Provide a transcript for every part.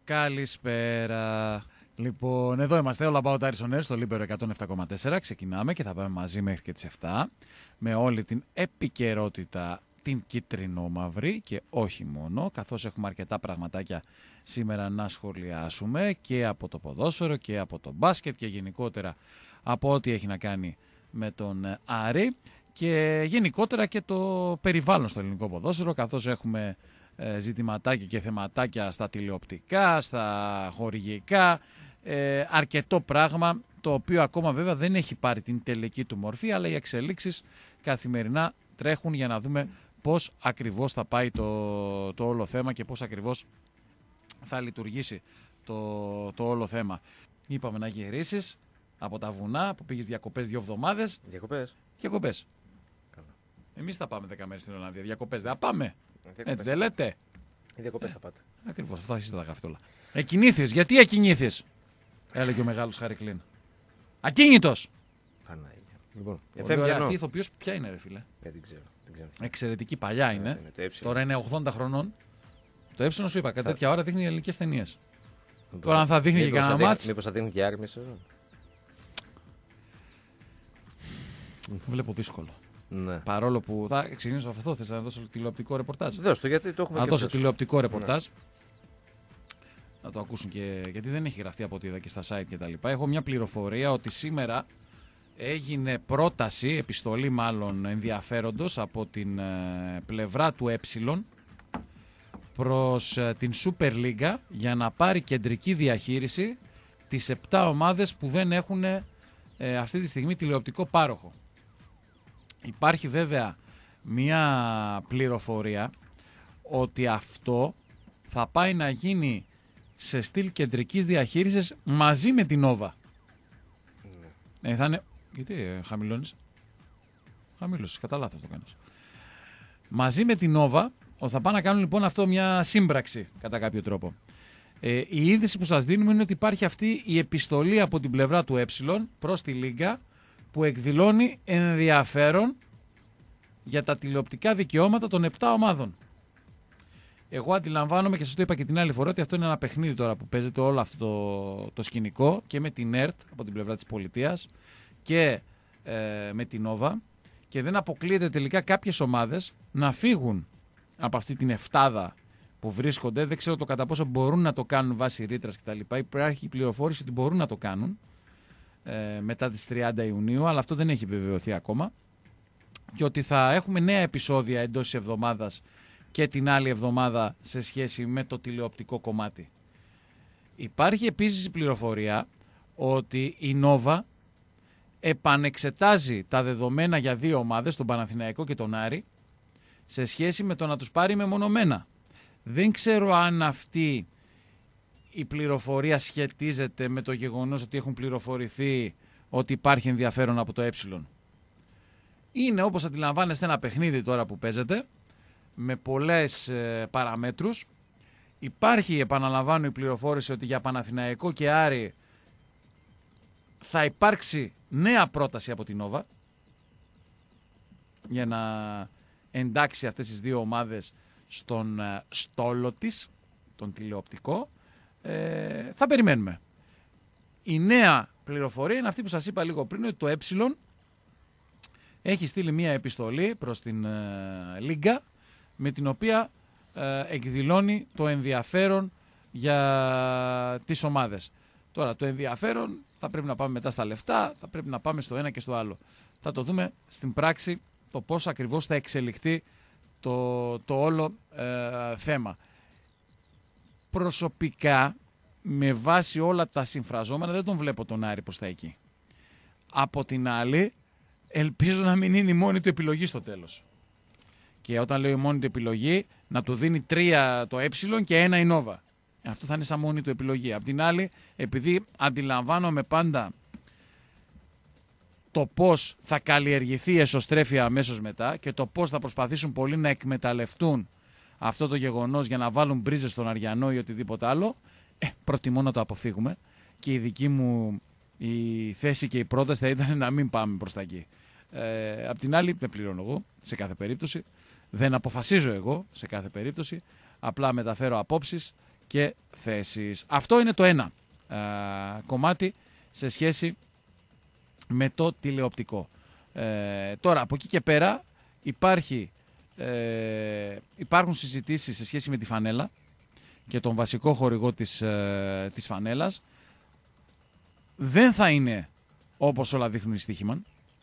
Καλησπέρα. Λοιπόν, εδώ είμαστε, All About Aris on Air, στο Λίμπερο 107,4. Ξεκινάμε και θα πάμε μαζί μέχρι και τις 7 με όλη την επικαιρότητα την κίτρινο-μαύρη και όχι μόνο, καθώς έχουμε αρκετά πραγματάκια σήμερα να σχολιάσουμε και από το ποδόσφαιρο και από το μπάσκετ και γενικότερα από ό,τι έχει να κάνει με τον Άρη και γενικότερα και το περιβάλλον στο ελληνικό ποδόσφαιρο, καθώς έχουμε ζητηματάκια και θεματάκια στα τηλεοπτικά, στα χορηγικά, αρκετό πράγμα το οποίο ακόμα βέβαια δεν έχει πάρει την τελική του μορφή, αλλά οι εξελίξεις καθημερινά τρέχουν για να δούμε πώς ακριβώς θα πάει το όλο θέμα και πώς ακριβώς θα λειτουργήσει το όλο θέμα. Είπαμε να γυρίσεις από τα βουνά που πήγες διακοπές 2 εβδομάδες. Διακοπές. Καλά. Εμείς θα πάμε 10 μέρες στην Ολλανδία. Διακοπές δεν θα πάμε. Έτσι δεν λέτε. Οι διακοπές θα πάτε. Ακριβώς, αυτό εσείς θα τα γράφετε όλα. Εκκινήθης, γιατί εκκινήθης, έλεγε ο μεγάλος Χαρικλίν. Ακίνητος. Πανάγια. Λοιπόν, Αυτή η ηθοποιός ποια είναι, ρε φίλε? δεν ξέρω. Εξαιρετική, παλιά είναι. Τώρα είναι 80 χρονών. Το έψινο σου είπα, κατά τέτοια ώρα δείχνει ελληνικές ταινίες. Τώρα αν θα δείχνει και κανένα μάτς. Μήπως θα δείχνει και Άρη μέσα. Βλέπω δύσκολο. Ναι. Παρόλο που θα ξεκινήσω αυτό, θες να δώσω τηλεοπτικό ρεπορτάζ? Δώσ' το, γιατί το έχουμε. Να δώσω τηλεοπτικό ρεπορτάζ. Ναι. Να το ακούσουν και. Γιατί δεν έχει γραφτεί από ό,τι είδα και στα site κτλ. Έχω μια πληροφορία ότι σήμερα έγινε πρόταση, επιστολή μάλλον ενδιαφέροντος από την πλευρά του προς την Super League για να πάρει κεντρική διαχείριση τις 7 ομάδες που δεν έχουν αυτή τη στιγμή τηλεοπτικό πάροχο. Υπάρχει βέβαια μια πληροφορία ότι αυτό θα πάει να γίνει σε στυλ κεντρικής διαχείρισης μαζί με την Nova. Ναι. Θα είναι... Γιατί χαμηλώνεις? Χαμηλώσεις, κατά λάθος το κάνεις. Μαζί με την Nova θα πάνε να κάνουν λοιπόν αυτό μια σύμπραξη κατά κάποιο τρόπο. Η είδηση που σας δίνουμε είναι ότι υπάρχει αυτή η επιστολή από την πλευρά του προς τη Λίγκα που εκδηλώνει ενδιαφέρον για τα τηλεοπτικά δικαιώματα των 7 ομάδων. Εγώ αντιλαμβάνομαι και σας το είπα και την άλλη φορά ότι αυτό είναι ένα παιχνίδι τώρα που παίζεται όλο αυτό το σκηνικό και με την ΕΡΤ από την πλευρά της πολιτείας και με την Nova και δεν αποκλείεται τελικά κάποιες ομάδες να φύγουν από αυτή την εφτάδα που βρίσκονται. Δεν ξέρω το κατά πόσο μπορούν να το κάνουν βάσει ρήτρας κτλ. Υπάρχει πληροφόρηση ότι μπορούν να το κάνουν μετά τις 30 Ιουνίου, αλλά αυτό δεν έχει επιβεβαιωθεί ακόμα. Και ότι θα έχουμε νέα επεισόδια εντός της εβδομάδας και την άλλη εβδομάδα σε σχέση με το τηλεοπτικό κομμάτι. Υπάρχει επίσης η πληροφορία ότι η Nova επανεξετάζει τα δεδομένα για 2 ομάδες, τον Παναθηναϊκό και τον Άρη, σε σχέση με το να τους πάρει μεμονωμένα. Δεν ξέρω αν αυτή η πληροφορία σχετίζεται με το γεγονός ότι έχουν πληροφορηθεί ότι υπάρχει ενδιαφέρον από το Είναι, όπως αντιλαμβάνεστε, ένα παιχνίδι τώρα που παίζεται με πολλές παραμέτρους. Υπάρχει, επαναλαμβάνω, η πληροφόρηση ότι για Παναθηναϊκό και Άρη θα υπάρξει νέα πρόταση από την Nova για να εντάξει αυτές τις 2 ομάδες στον στόλο της, τον τηλεοπτικό. Θα περιμένουμε. Η νέα πληροφορία είναι αυτή που σας είπα λίγο πριν, ότι το έχει στείλει μία επιστολή προς την Λίγκα με την οποία εκδηλώνει το ενδιαφέρον για τις ομάδες. Τώρα το ενδιαφέρον θα πρέπει να πάμε μετά στα λεφτά, θα πρέπει να πάμε στο ένα και στο άλλο. Θα το δούμε στην πράξη το πώς ακριβώς θα εξελιχθεί το όλο θέμα. Προσωπικά, με βάση όλα τα συμφραζόμενα, δεν τον βλέπω τον Άρη προς τα εκεί. Από την άλλη, ελπίζω να μην είναι η μόνη του επιλογή στο τέλος. Και όταν λέω η μόνη του επιλογή, να του δίνει 3 το και 1 η Nova. Αυτό θα είναι σαν μόνη του επιλογή. Απ' την άλλη, επειδή αντιλαμβάνομαι πάντα το πώς θα καλλιεργηθεί η εσωστρέφεια αμέσως μετά και το πώς θα προσπαθήσουν πολλοί να εκμεταλλευτούν αυτό το γεγονός για να βάλουν μπρίζες στον Αριανό ή οτιδήποτε άλλο, προτιμώ να το αποφύγουμε και η δική μου η θέση και η πρόταση θα ήταν να μην πάμε προς τα εκεί. Απ' την άλλη, δεν πληρώνω εγώ σε κάθε περίπτωση, δεν αποφασίζω εγώ σε κάθε περίπτωση, απλά μεταφέρω απόψεις και θέσεις. Αυτό είναι το ένα κομμάτι σε σχέση με το τηλεοπτικό. Τώρα, από εκεί και πέρα υπάρχουν συζητήσεις σε σχέση με τη φανέλα και τον βασικό χορηγό της φανέλας. Δεν θα είναι όπως όλα δείχνουν οι στοίχημαν.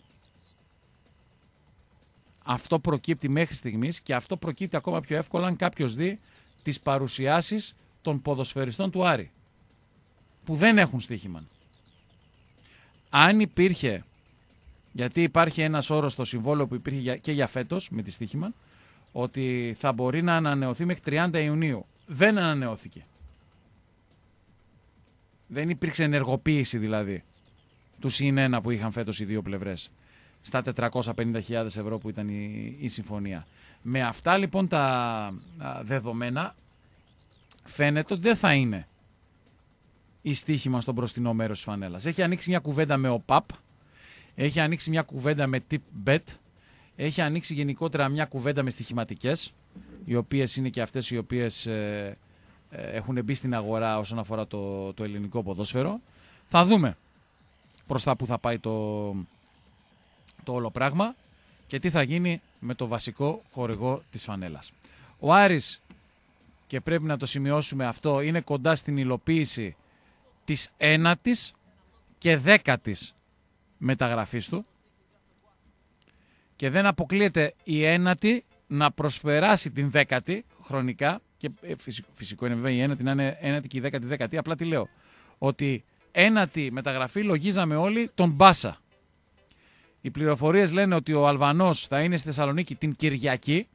Αυτό προκύπτει μέχρι στιγμής και αυτό προκύπτει ακόμα πιο εύκολα αν κάποιος δει τις παρουσιάσεις των ποδοσφαιριστών του Άρη που δεν έχουν στοίχημαν. Αν υπήρχε, γιατί υπάρχει ένας όρος στο συμβόλαιο που υπήρχε και για φέτος με τη στοίχημαν, ότι θα μπορεί να ανανεωθεί μέχρι 30 Ιουνίου. Δεν ανανεώθηκε. Δεν υπήρξε ενεργοποίηση δηλαδή του +1 που είχαν φέτος οι δύο πλευρές στα 450.000 ευρώ που ήταν η συμφωνία. Με αυτά λοιπόν τα δεδομένα φαίνεται ότι δεν θα είναι η στοίχημα στο μπροστινό μέρος της φανέλας. Έχει ανοίξει μια κουβέντα με ΟΠΑΠ, έχει ανοίξει μια κουβέντα με TipBet, έχει ανοίξει γενικότερα μια κουβέντα με στοιχηματικές, οι οποίες είναι και αυτές οι οποίες έχουν μπει στην αγορά όσον αφορά το ελληνικό ποδόσφαιρο. Θα δούμε προς τα που θα πάει το όλο πράγμα και τι θα γίνει με το βασικό χορηγό της φανέλας. Ο Άρης, και πρέπει να το σημειώσουμε αυτό, είναι κοντά στην υλοποίηση της 9ης και 10ης μεταγραφής του και δεν αποκλείεται η 9η να προσπεράσει την 10η χρονικά και φυσικό είναι βέβαια η 9η να είναι 9η και η 10η. Απλά τι λέω, ότι 9η μεταγραφή λογίζαμε όλοι τον Μπάσα. Οι πληροφορίες λένε ότι ο Αλβανός θα είναι στη Θεσσαλονίκη την Κυριακή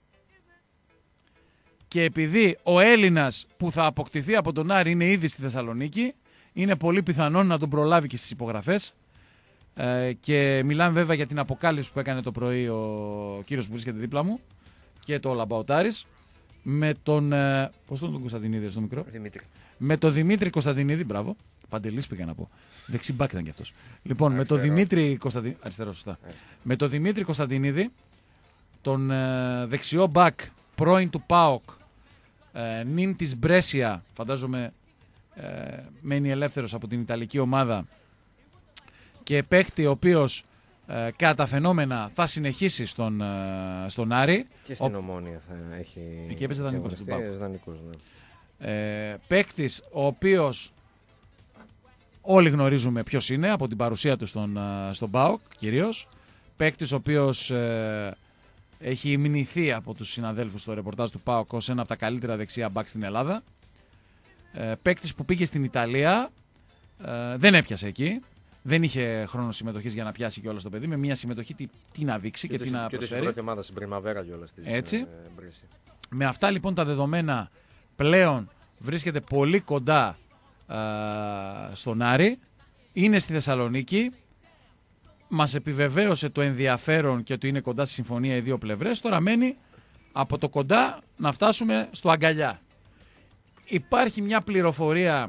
και επειδή ο Έλληνας που θα αποκτηθεί από τον Άρη είναι ήδη στη Θεσσαλονίκη, είναι πολύ πιθανόν να τον προλάβει και στις υπογραφές. Και μιλάμε βέβαια για την αποκάλυψη που έκανε το πρωί ο κύριος που βρίσκεται δίπλα μου και το Λαμπαοτάρης με τον. Πώς τον Κωνσταντινίδη, στο μικρό. Δημήτρη. Με τον Δημήτρη Κωνσταντινίδη, μπράβο. Παντελής πήγα να πω. Δεξιμπάκ ήταν κι αυτός. Λοιπόν, Αριστερό. με τον Δημήτρη Κωνσταντινίδη. Αριστερό, σωστά. Με τον Δημήτρη Κωνσταντινίδη, τον δεξιό μπακ πρώην του ΠΑΟΚ, νυν της Μπρέσια, φαντάζομαι μένει ελεύθερος από την Ιταλική ομάδα και παίχτη ο οποίος κατά φαινόμενα θα συνεχίσει στον Άρη. Και στην Ομόνια θα έχει. Εκεί έπαιζε δανεικός του ΠΑΟΚ. Ναι. Παίχτης ο οποίος όλοι γνωρίζουμε ποιος είναι από την παρουσία του στον ΠΑΟΚ κυρίως. Παίχτης ο οποίος έχει μηνυθεί από τους συναδέλφους στο ρεπορτάζ του ΠΑΟΚ ως ένα από τα καλύτερα δεξιά μπακ στην Ελλάδα. Παίκτης που πήγε στην Ιταλία, δεν έπιασε εκεί. Δεν είχε χρόνο συμμετοχής για να πιάσει κιόλας το παιδί. Με μια συμμετοχή τι να δείξει και τι να προσφέρει. Και ομάδα στην Πριμαβέρα κιόλας. Έτσι. Με αυτά λοιπόν τα δεδομένα πλέον βρίσκεται πολύ κοντά στον Άρη. Είναι στη Θεσσαλονίκη. Μας επιβεβαίωσε το ενδιαφέρον και ότι είναι κοντά στη συμφωνία οι δύο πλευρές. Τώρα μένει από το κοντά να φτάσουμε στο αγκαλιά. Υπάρχει μια πληροφορία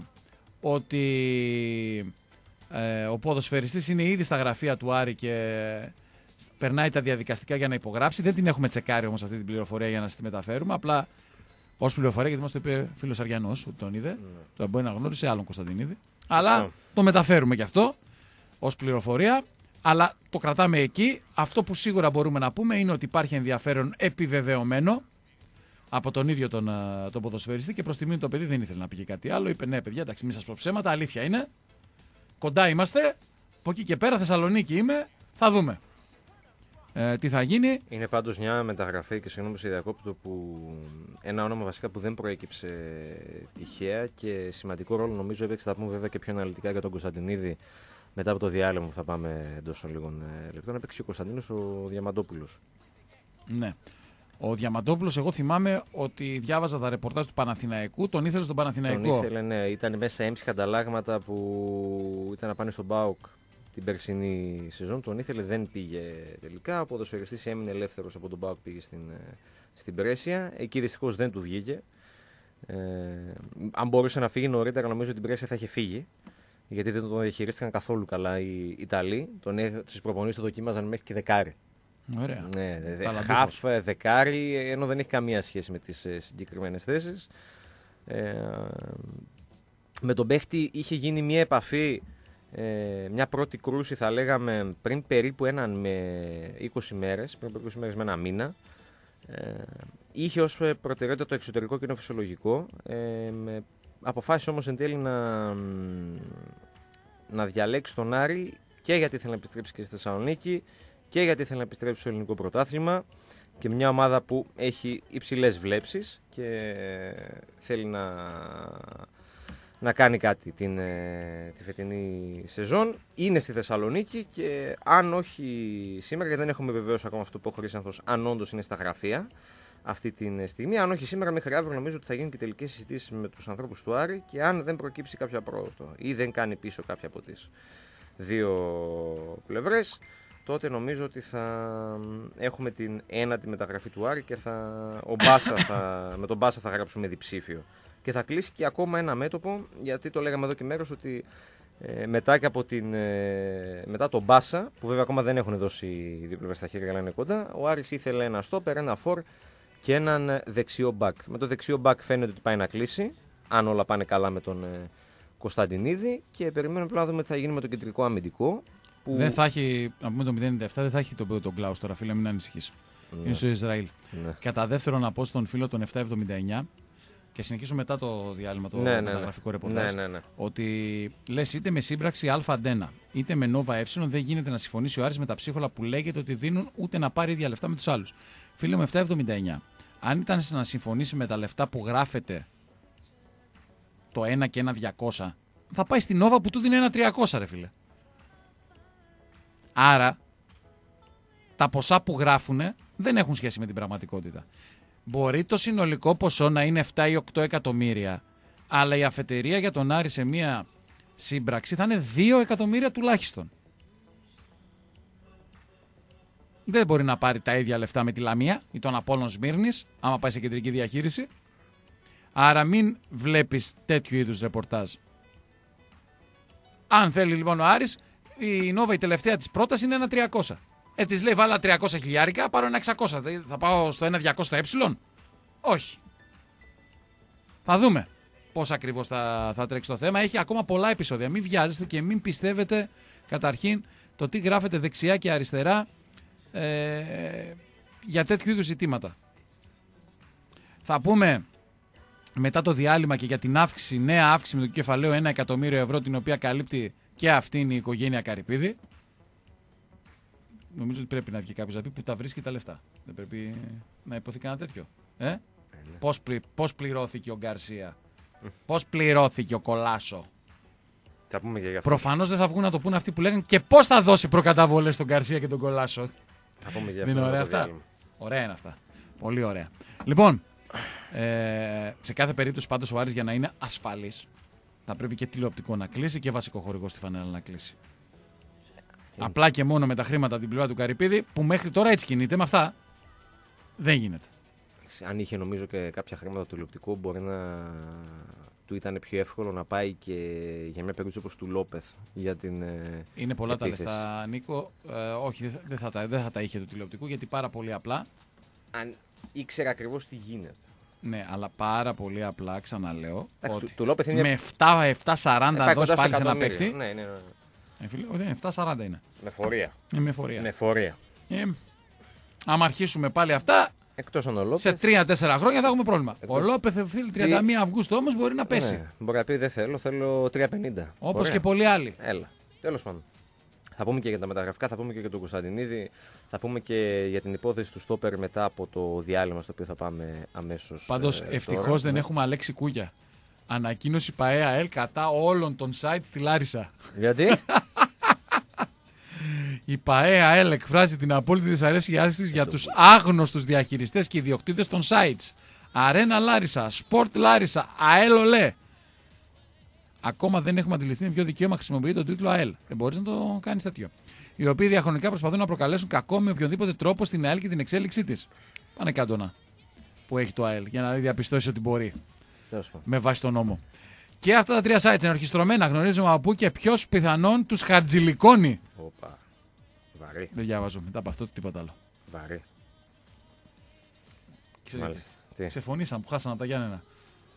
ότι ο ποδοσφαιριστής είναι ήδη στα γραφεία του Άρη και περνάει τα διαδικαστικά για να υπογράψει. Δεν την έχουμε τσεκάρει όμως αυτή την πληροφορία για να σας τη μεταφέρουμε. Απλά ως πληροφορία, γιατί μας το είπε φίλος Αριανός, ότι τον είδε. Το μπορεί να γνώρισε άλλον Κωνσταντινίδη. Αλλά το μεταφέρουμε κι αυτό ως πληροφορία. Αλλά το κρατάμε εκεί. Αυτό που σίγουρα μπορούμε να πούμε είναι ότι υπάρχει ενδιαφέρον επιβεβαιωμένο από τον ίδιο τον ποδοσφαιριστή και προς τιμή το παιδί δεν ήθελε να πει κάτι άλλο. Είπε ναι, παιδιά, εντάξει, μην σας πω ψέματα. Αλήθεια είναι. Κοντά είμαστε. Από εκεί και πέρα, Θεσσαλονίκη είμαι. Θα δούμε τι θα γίνει. Είναι πάντως μια μεταγραφή και συγγνώμη σε διακόπτω που ένα όνομα βασικά που δεν προέκυψε τυχαία και σημαντικό ρόλο νομίζω έπαιξε. Θα πούμε βέβαια και πιο αναλυτικά για τον Κωνσταντινίδη μετά από το διάλειμμα που θα πάμε εντός λίγων λεπτών. Έπαιξε ο Κωνσταντίνος ο Διαμαντόπουλος. Ναι. Ο Διαμαντόπουλος, εγώ θυμάμαι ότι διάβαζα τα ρεπορτάζ του Παναθηναϊκού, τον ήθελε στον Παναθηναϊκό. Τον ήθελε, ναι. Ήταν μέσα σε έμψυχα ανταλλάγματα που ήταν να πάνε στον ΠΑΟΚ την περσινή σεζόν. Τον ήθελε, δεν πήγε τελικά. Ο ποδοσφαιριστής έμεινε ελεύθερος από τον ΠΑΟΚ, πήγε στην Πρέσια. Εκεί δυστυχώς δεν του βγήκε. Αν μπορούσε να φύγει νωρίτερα, νομίζω ότι την Πρέσια θα είχε φύγει. Γιατί δεν τον διαχειρίστηκαν καθόλου καλά οι Ιταλοί. Τις προπονήσεις το δοκίμαζαν μέχρι και δεκάρι. Ωραία. Ναι, χαφ, δεκάρι, ενώ δεν έχει καμία σχέση με τις συγκεκριμένες θέσεις. Με τον παίχτη είχε γίνει μια επαφή, μια πρώτη κρούση θα λέγαμε πριν περίπου 20 μέρες, πριν από 20 μέρες με ένα μήνα. Είχε ως προτεραιότητα το εξωτερικό και είναι φυσιολογικό. Αποφάσισε όμως εν τέλει να διαλέξει τον Άρη και γιατί ήθελε να επιστρέψει και στη Θεσσαλονίκη και γιατί ήθελε να επιστρέψει στο ελληνικό πρωτάθλημα και μια ομάδα που έχει υψηλές βλέψεις και θέλει να κάνει κάτι τη φετινή σεζόν. Είναι στη Θεσσαλονίκη και αν όχι σήμερα, γιατί δεν έχουμε βεβαίως ακόμα αυτό που έχω Χρήσανθος, αν όντως είναι στα γραφεία αυτή τη στιγμή, αν όχι σήμερα μέχρι αύριο νομίζω ότι θα γίνουν και τελικές συζητήσεις με τους ανθρώπους του Άρη και αν δεν προκύψει κάποια πρόοδο ή δεν κάνει πίσω κάποια από τις δύο πλευρές, τότε νομίζω ότι θα έχουμε την ένατη μεταγραφή του Άρη και με τον Μπάσα θα γράψουμε διψήφιο. Και θα κλείσει και ακόμα ένα μέτωπο, γιατί το λέγαμε εδώ και μέρος ότι μετά τον Μπάσα, που βέβαια ακόμα δεν έχουν δώσει οι δύο πλευρές στα χέρια, αλλά είναι κοντά, ο Άρης ήθελε ένα στόπερ, ένα φορ και έναν δεξιό μπακ. Με το δεξιό μπακ φαίνεται ότι πάει να κλείσει, αν όλα πάνε καλά με τον Κωνσταντινίδη, και περιμένουμε πλέον να δούμε τι θα γίνει με το κεντρικό αμυντικό. Που... Δεν θα έχει, να πούμε το 097, δεν θα έχει τον Κλάους τώρα, φίλε, μην ανησυχείς. Ναι. Είναι στο Ισραήλ. Ναι. Κατά δεύτερον, να πω στον φίλο των 779 και συνεχίσω μετά το διάλειμμα το μεταγραφικό ρεπορτάζ. Ότι λες είτε με σύμπραξη Α-Αντένα είτε με Νόβα Ε, δεν γίνεται να συμφωνήσει ο Άρης με τα ψίχολα που λέγεται ότι δίνουν ούτε να πάρει ίδια λεφτά με τους άλλους. Φίλε μου 779, αν ήταν να συμφωνήσει με τα λεφτά που γράφεται το 1 και 1.200, θα πάει στην Νόβα που του δίνει 1.300, ρε φίλε. Άρα, τα ποσά που γράφουν δεν έχουν σχέση με την πραγματικότητα. Μπορεί το συνολικό ποσό να είναι 7 ή 8 εκατομμύρια, αλλά η αφετηρία για τον Άρη σε μία σύμπραξη θα είναι 2 εκατομμύρια τουλάχιστον. Δεν μπορεί να πάρει τα ίδια λεφτά με τη Λαμία ή τον Απόλλων Σμύρνης, άμα πάει σε κεντρική διαχείριση. Άρα μην βλέπεις τέτοιου είδους ρεπορτάζ. Αν θέλει λοιπόν ο Άρης, η Νόβα η τελευταία της πρόταση είναι 1.300. Της λέει βάλα 300 χιλιάρικα, πάρω 1.600. Θα πάω στο 1.200 στο όχι. Θα δούμε πώς ακριβώς θα τρέξει το θέμα. Έχει ακόμα πολλά επεισόδια. Μην βιάζεστε και μην πιστεύετε καταρχήν το τι γράφετε δεξιά και αριστερά για τέτοιου είδους ζητήματα. Θα πούμε μετά το διάλειμμα και για την αύξηση, νέα αύξηση με το κεφαλαίο 1 εκατομμύριο ευρώ, την οποία καλύπτει και αυτήν η οικογένεια Καρυπίδη. Νομίζω ότι πρέπει να βγει κάποιος να πει που τα βρίσκει τα λεφτά. Δεν πρέπει να υποθεί κανένα τέτοιο. Ναι. Πώς πληρώθηκε ο Γκαρσία, πώς πληρώθηκε ο Κολάσο. Θα πούμε και για αυτό. Προφανώς δεν θα βγουν να το πούνε αυτοί που λέγανε και πώς θα δώσει προκαταβολές στον Γκαρσία και τον Κολάσο. Θα πούμε για αυτό. Δεν είναι ωραία αυτά. Ωραία είναι αυτά. Πολύ ωραία. Λοιπόν, σε κάθε περίπτωση πάντως ο Άρης για να είναι ασφαλής θα πρέπει και τηλεοπτικό να κλείσει και βασικό χορηγό στη φανέλα να κλείσει. Απλά και μόνο με τα χρήματα από την πλευρά του Καρυπίδη, που μέχρι τώρα έτσι κινείται, με αυτά δεν γίνεται. Αν είχε νομίζω και κάποια χρήματα του τηλεοπτικού, μπορεί να του ήταν πιο εύκολο να πάει και για μια περίπτωση όπως του Λόπεθ για την. Είναι πολλά επίθεση. Τα λεφτά, Νίκο. Όχι, δεν θα τα είχε του τηλεοπτικού, γιατί πάρα πολύ απλά. Αν ήξερα ακριβώς τι γίνεται. Ναι, αλλά πάρα πολύ απλά, ξαναλέω. Εντάξει, του Λόπεθ είναι με 7-40 δώσει πάλι σε ένα παίκτη. Ναι. Φίλε, όχι, 7-40 είναι. Με φορεία. Άμα αρχίσουμε πάλι αυτά, εκτός αν ο Λόπεθ, σε 3-4 χρόνια θα έχουμε πρόβλημα. Ο Λόπεθ, φίλε, 31 Αυγούστου όμως μπορεί να πέσει. Ναι, μπορεί να πει δεν θέλω 3,50. Όπως και πολλοί άλλοι. Έλα, τέλος πάντων. Θα πούμε και για τα μεταγραφικά, θα πούμε και για τον Κωνσταντινίδη, θα πούμε και για την υπόθεση του στόπερ μετά από το διάλειμμα στο οποίο θα πάμε αμέσως. Πάντως, ευτυχώς δεν έχουμε Αλέξη Κούγια. Ανακοίνωση ΠαΕΑΕΛ κατά όλων των site στη Λάρισα. Γιατί? Η ΠαΕΑΕΛ εκφράζει την απόλυτη δυσαρέσκειά της για τους άγνωστους διαχειριστές και ιδιοκτήτες των sites. Αρένα Λάρισα, Sport Λάρισα, ΑΕΛ ΟΛΕ. Ακόμα δεν έχουμε αντιληφθεί με ποιο δικαίωμα χρησιμοποιεί τον τίτλο ΑΕΛ. Δεν μπορείς να το κάνεις τέτοιο. Οι οποίοι διαχρονικά προσπαθούν να προκαλέσουν κακό με οποιονδήποτε τρόπο στην ΑΕΛ και την εξέλιξή της. Πάνε κάντονα που έχει το ΑΕΛ για να διαπιστώσει ότι μπορεί. Με βάση τον νόμο. Και αυτά τα τρία sites είναι ορχιστρωμένα. Γνωρίζουμε από πού και ποιος πιθανόν τους χαρτζηλικώνει. Οπα. Βαρύ. Δεν διάβαζω μετά από αυτό τίποτα άλλο. Βαρύ. Ξεφωνήσαν που χάσανε τα Γιάννενα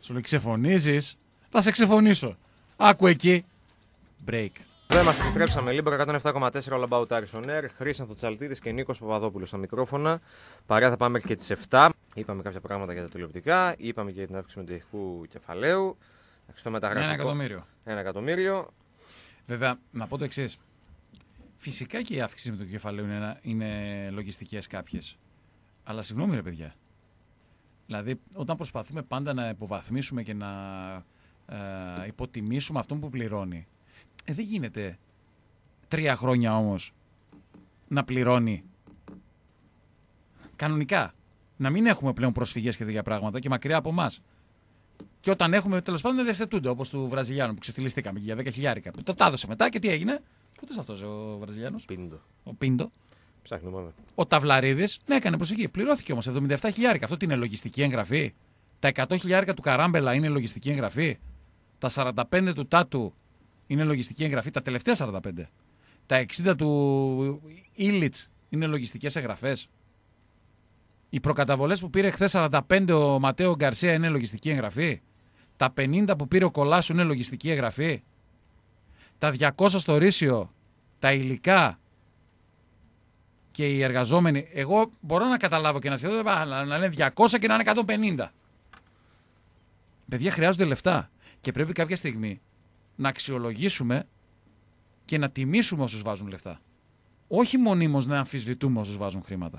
Σου λέει ξεφωνίζεις, θα σε ξεφωνήσω. Άκου εκεί. Break. Εδώ είμαστε, επιστρέψαμε λίγο. 107,4 All About Aris on Air. Χρήσανθο Τσαλτίδης και Νίκος Παπαδόπουλος στα μικρόφωνα. Παρέα θα πάμε μέχρι και τις 7. Είπαμε κάποια πράγματα για τα τηλεοπτικά. Είπαμε και για την αύξηση μετοχικού κεφαλαίου. Στο μεταγραφικό. 1 εκατομμύριο. Βέβαια, να πω το εξής. Φυσικά και η αύξηση μετοχικού κεφαλαίου είναι λογιστικές κάποιες. Αλλά συγγνώμη, ρε παιδιά. Δηλαδή, όταν προσπαθούμε πάντα να υποβαθμίσουμε και να υποτιμήσουμε αυτόν που πληρώνει, δεν γίνεται 3 χρόνια όμως να πληρώνει κανονικά. Να μην έχουμε πλέον προσφυγές και τέτοια πράγματα και μακριά από εμάς. Και όταν έχουμε, τέλος πάντων, δεν διευθετούνται, όπως του Βραζιλιάνου που ξεφτυλιστήκαμε για 10.000. Το έδωσε μετά και τι έγινε. Πού είναι αυτός ο Βραζιλιάνος? Ο Πίντο. Ψάχνουμε. Ο Ταυλαρίδης, ναι, έκανε προσοχή. Πληρώθηκε όμως 77.000. Αυτό τι είναι λογιστική εγγραφή? Τα 100.000 του Καράμπελα είναι λογιστική εγγραφή? Τα 45 του Τάτου είναι λογιστική εγγραφή? Τα τελευταία 45. Τα 60 του Ήλιτς είναι λογιστικές εγγραφές? Οι προκαταβολές που πήρε χθες 45 ο Ματέο Γκαρσία είναι λογιστική εγγραφή? Τα 50 που πήρε ο Κολάσου είναι λογιστική εγγραφή? Τα 200 στο Ρήσιο, τα υλικά και οι εργαζόμενοι, εγώ μπορώ να καταλάβω και να σχεδόν να λένε 200 και να είναι 150. Παιδιά, χρειάζονται λεφτά και πρέπει κάποια στιγμή να αξιολογήσουμε και να τιμήσουμε όσους βάζουν λεφτά. Όχι μονίμως να αμφισβητούμε όσους βάζουν χρήματα.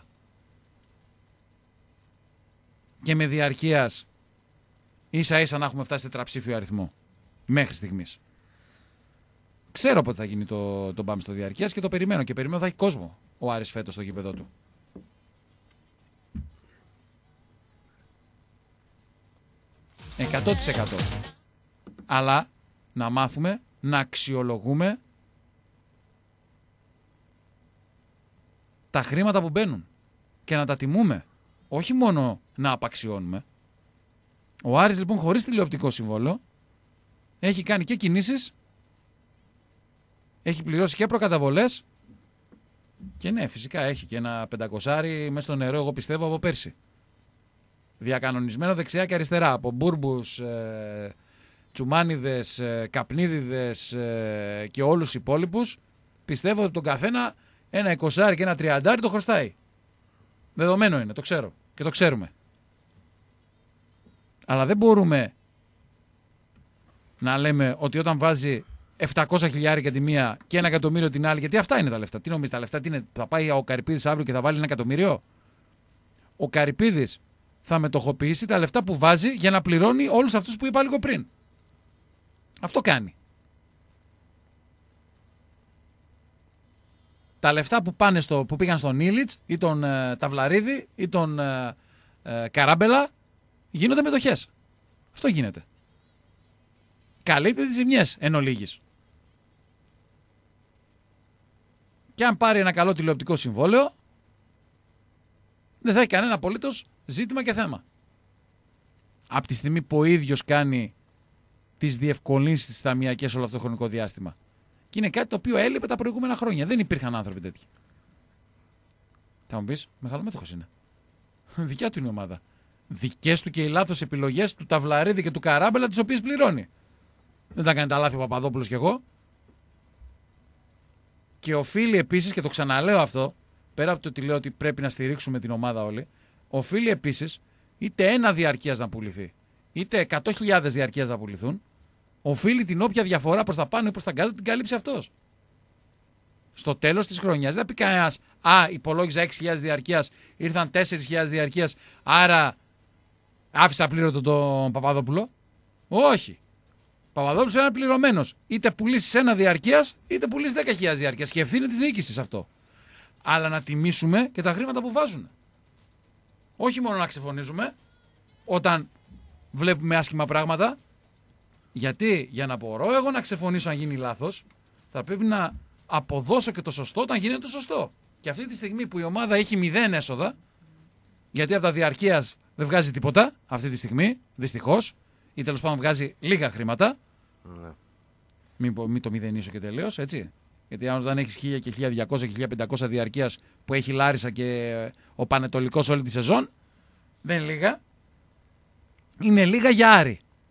Και με διαρκείας ίσα ίσα να έχουμε φτάσει σε τετραψήφιο αριθμό μέχρι στιγμής. Ξέρω πότε θα γίνει το μπαμ στο διαρκείας και το περιμένω. Και περιμένω θα έχει κόσμο ο Άρης φέτος στο γήπεδο του. «100%. Αλλά να μάθουμε να αξιολογούμε τα χρήματα που μπαίνουν και να τα τιμούμε. Όχι μόνο να απαξιώνουμε. Ο Άρης λοιπόν χωρίς τηλεοπτικό συμβόλαιο έχει κάνει και κινήσεις, έχει πληρώσει και προκαταβολές και ναι, φυσικά έχει και ένα 500 μέσα στο νερό, εγώ πιστεύω, από πέρσι. Διακανονισμένο δεξιά και αριστερά από Μπούρμπους, Τσουμάνιδες, Καπνίδιδες και όλους τους υπόλοιπους. Πιστεύω ότι τον καθένα ένα 20 και ένα 30 το χρωστάει. Δεδομένο είναι, το ξέρω και το ξέρουμε. Αλλά δεν μπορούμε να λέμε ότι όταν βάζει 700.000 τη μία και 1 εκατομμύριο την άλλη, γιατί αυτά είναι τα λεφτά. Τι νομίζεις, τα λεφτά τι είναι? Θα πάει ο Καρυπίδης αύριο και θα βάλει 1 εκατομμύριο? Ο Καρυπίδης θα μετοχοποιήσει τα λεφτά που βάζει για να πληρώνει όλους αυτούς που είπα λίγο πριν. Αυτό κάνει. Τα λεφτά που πήγαν στον Ήλιτς ή τον Ταυλαρίδη ή τον Καράμπελα γίνονται μετοχές. Αυτό γίνεται. Καλύπτει τις ζημιές εν ολίγης. Και αν πάρει ένα καλό τηλεοπτικό συμβόλαιο, δεν θα έχει κανένα απολύτως ζήτημα και θέμα. Από τη στιγμή που ο ίδιος κάνει τις διευκολύνσεις στις ταμειακές όλο αυτό το χρονικό διάστημα. Και είναι κάτι το οποίο έλειπε τα προηγούμενα χρόνια. Δεν υπήρχαν άνθρωποι τέτοιοι. Θα μου πεις, μεγαλομέτωχος είναι. Δικιά του είναι η ομάδα. Δικές του και οι λάθος επιλογές του Ταυλαρίδη και του Καράμπελα, τις οποίες πληρώνει. Δεν τα κάνει τα λάθη ο Παπαδόπουλος κι εγώ. Και οφείλει επίσης, και το ξαναλέω αυτό, πέρα από το ότι λέω ότι πρέπει να στηρίξουμε την ομάδα όλοι, οφείλει επίσης είτε ένα διαρκείας να πουληθεί, είτε 100.000 διαρκείας να πουληθούν, οφείλει την όποια διαφορά προς τα πάνω ή προς τα κάτω την καλύψει αυτός. Στο τέλος της χρονιάς δεν θα πει κανένας, υπολόγιζα 6.000 διαρκείας, ήρθαν 4.000 διαρκείας, άρα άφησα πλήρωτο τον Παπαδόπουλο. Όχι. Ο Παπαδόπουλος είναι πληρωμένος. Είτε πουλήσει ένα διαρκείας, είτε πουλήσει 10.000 διαρκείας. Και ευθύνη της διοίκησης αυτό. Αλλά να τιμήσουμε και τα χρήματα που βάζουν. Όχι μόνο να ξεφωνίζουμε όταν βλέπουμε άσχημα πράγματα. Γιατί για να μπορώ εγώ να ξεφωνήσω αν γίνει λάθος, θα πρέπει να αποδώσω και το σωστό όταν γίνεται το σωστό. Και αυτή τη στιγμή που η ομάδα έχει 0 έσοδα, γιατί από τα διαρκείας δεν βγάζει τίποτα αυτή τη στιγμή, δυστυχώς, ή τέλος πάντων βγάζει λίγα χρήματα. Ναι. Μην το μηδενίσω και τελείως, έτσι. Γιατί όταν έχεις 1.000 και 1.200 και 1.500 διαρκείας που έχει Λάρισα και ο Πανετολικός όλη τη σεζόν, δεν είναι λίγα. Είναι λίγα για Άρη.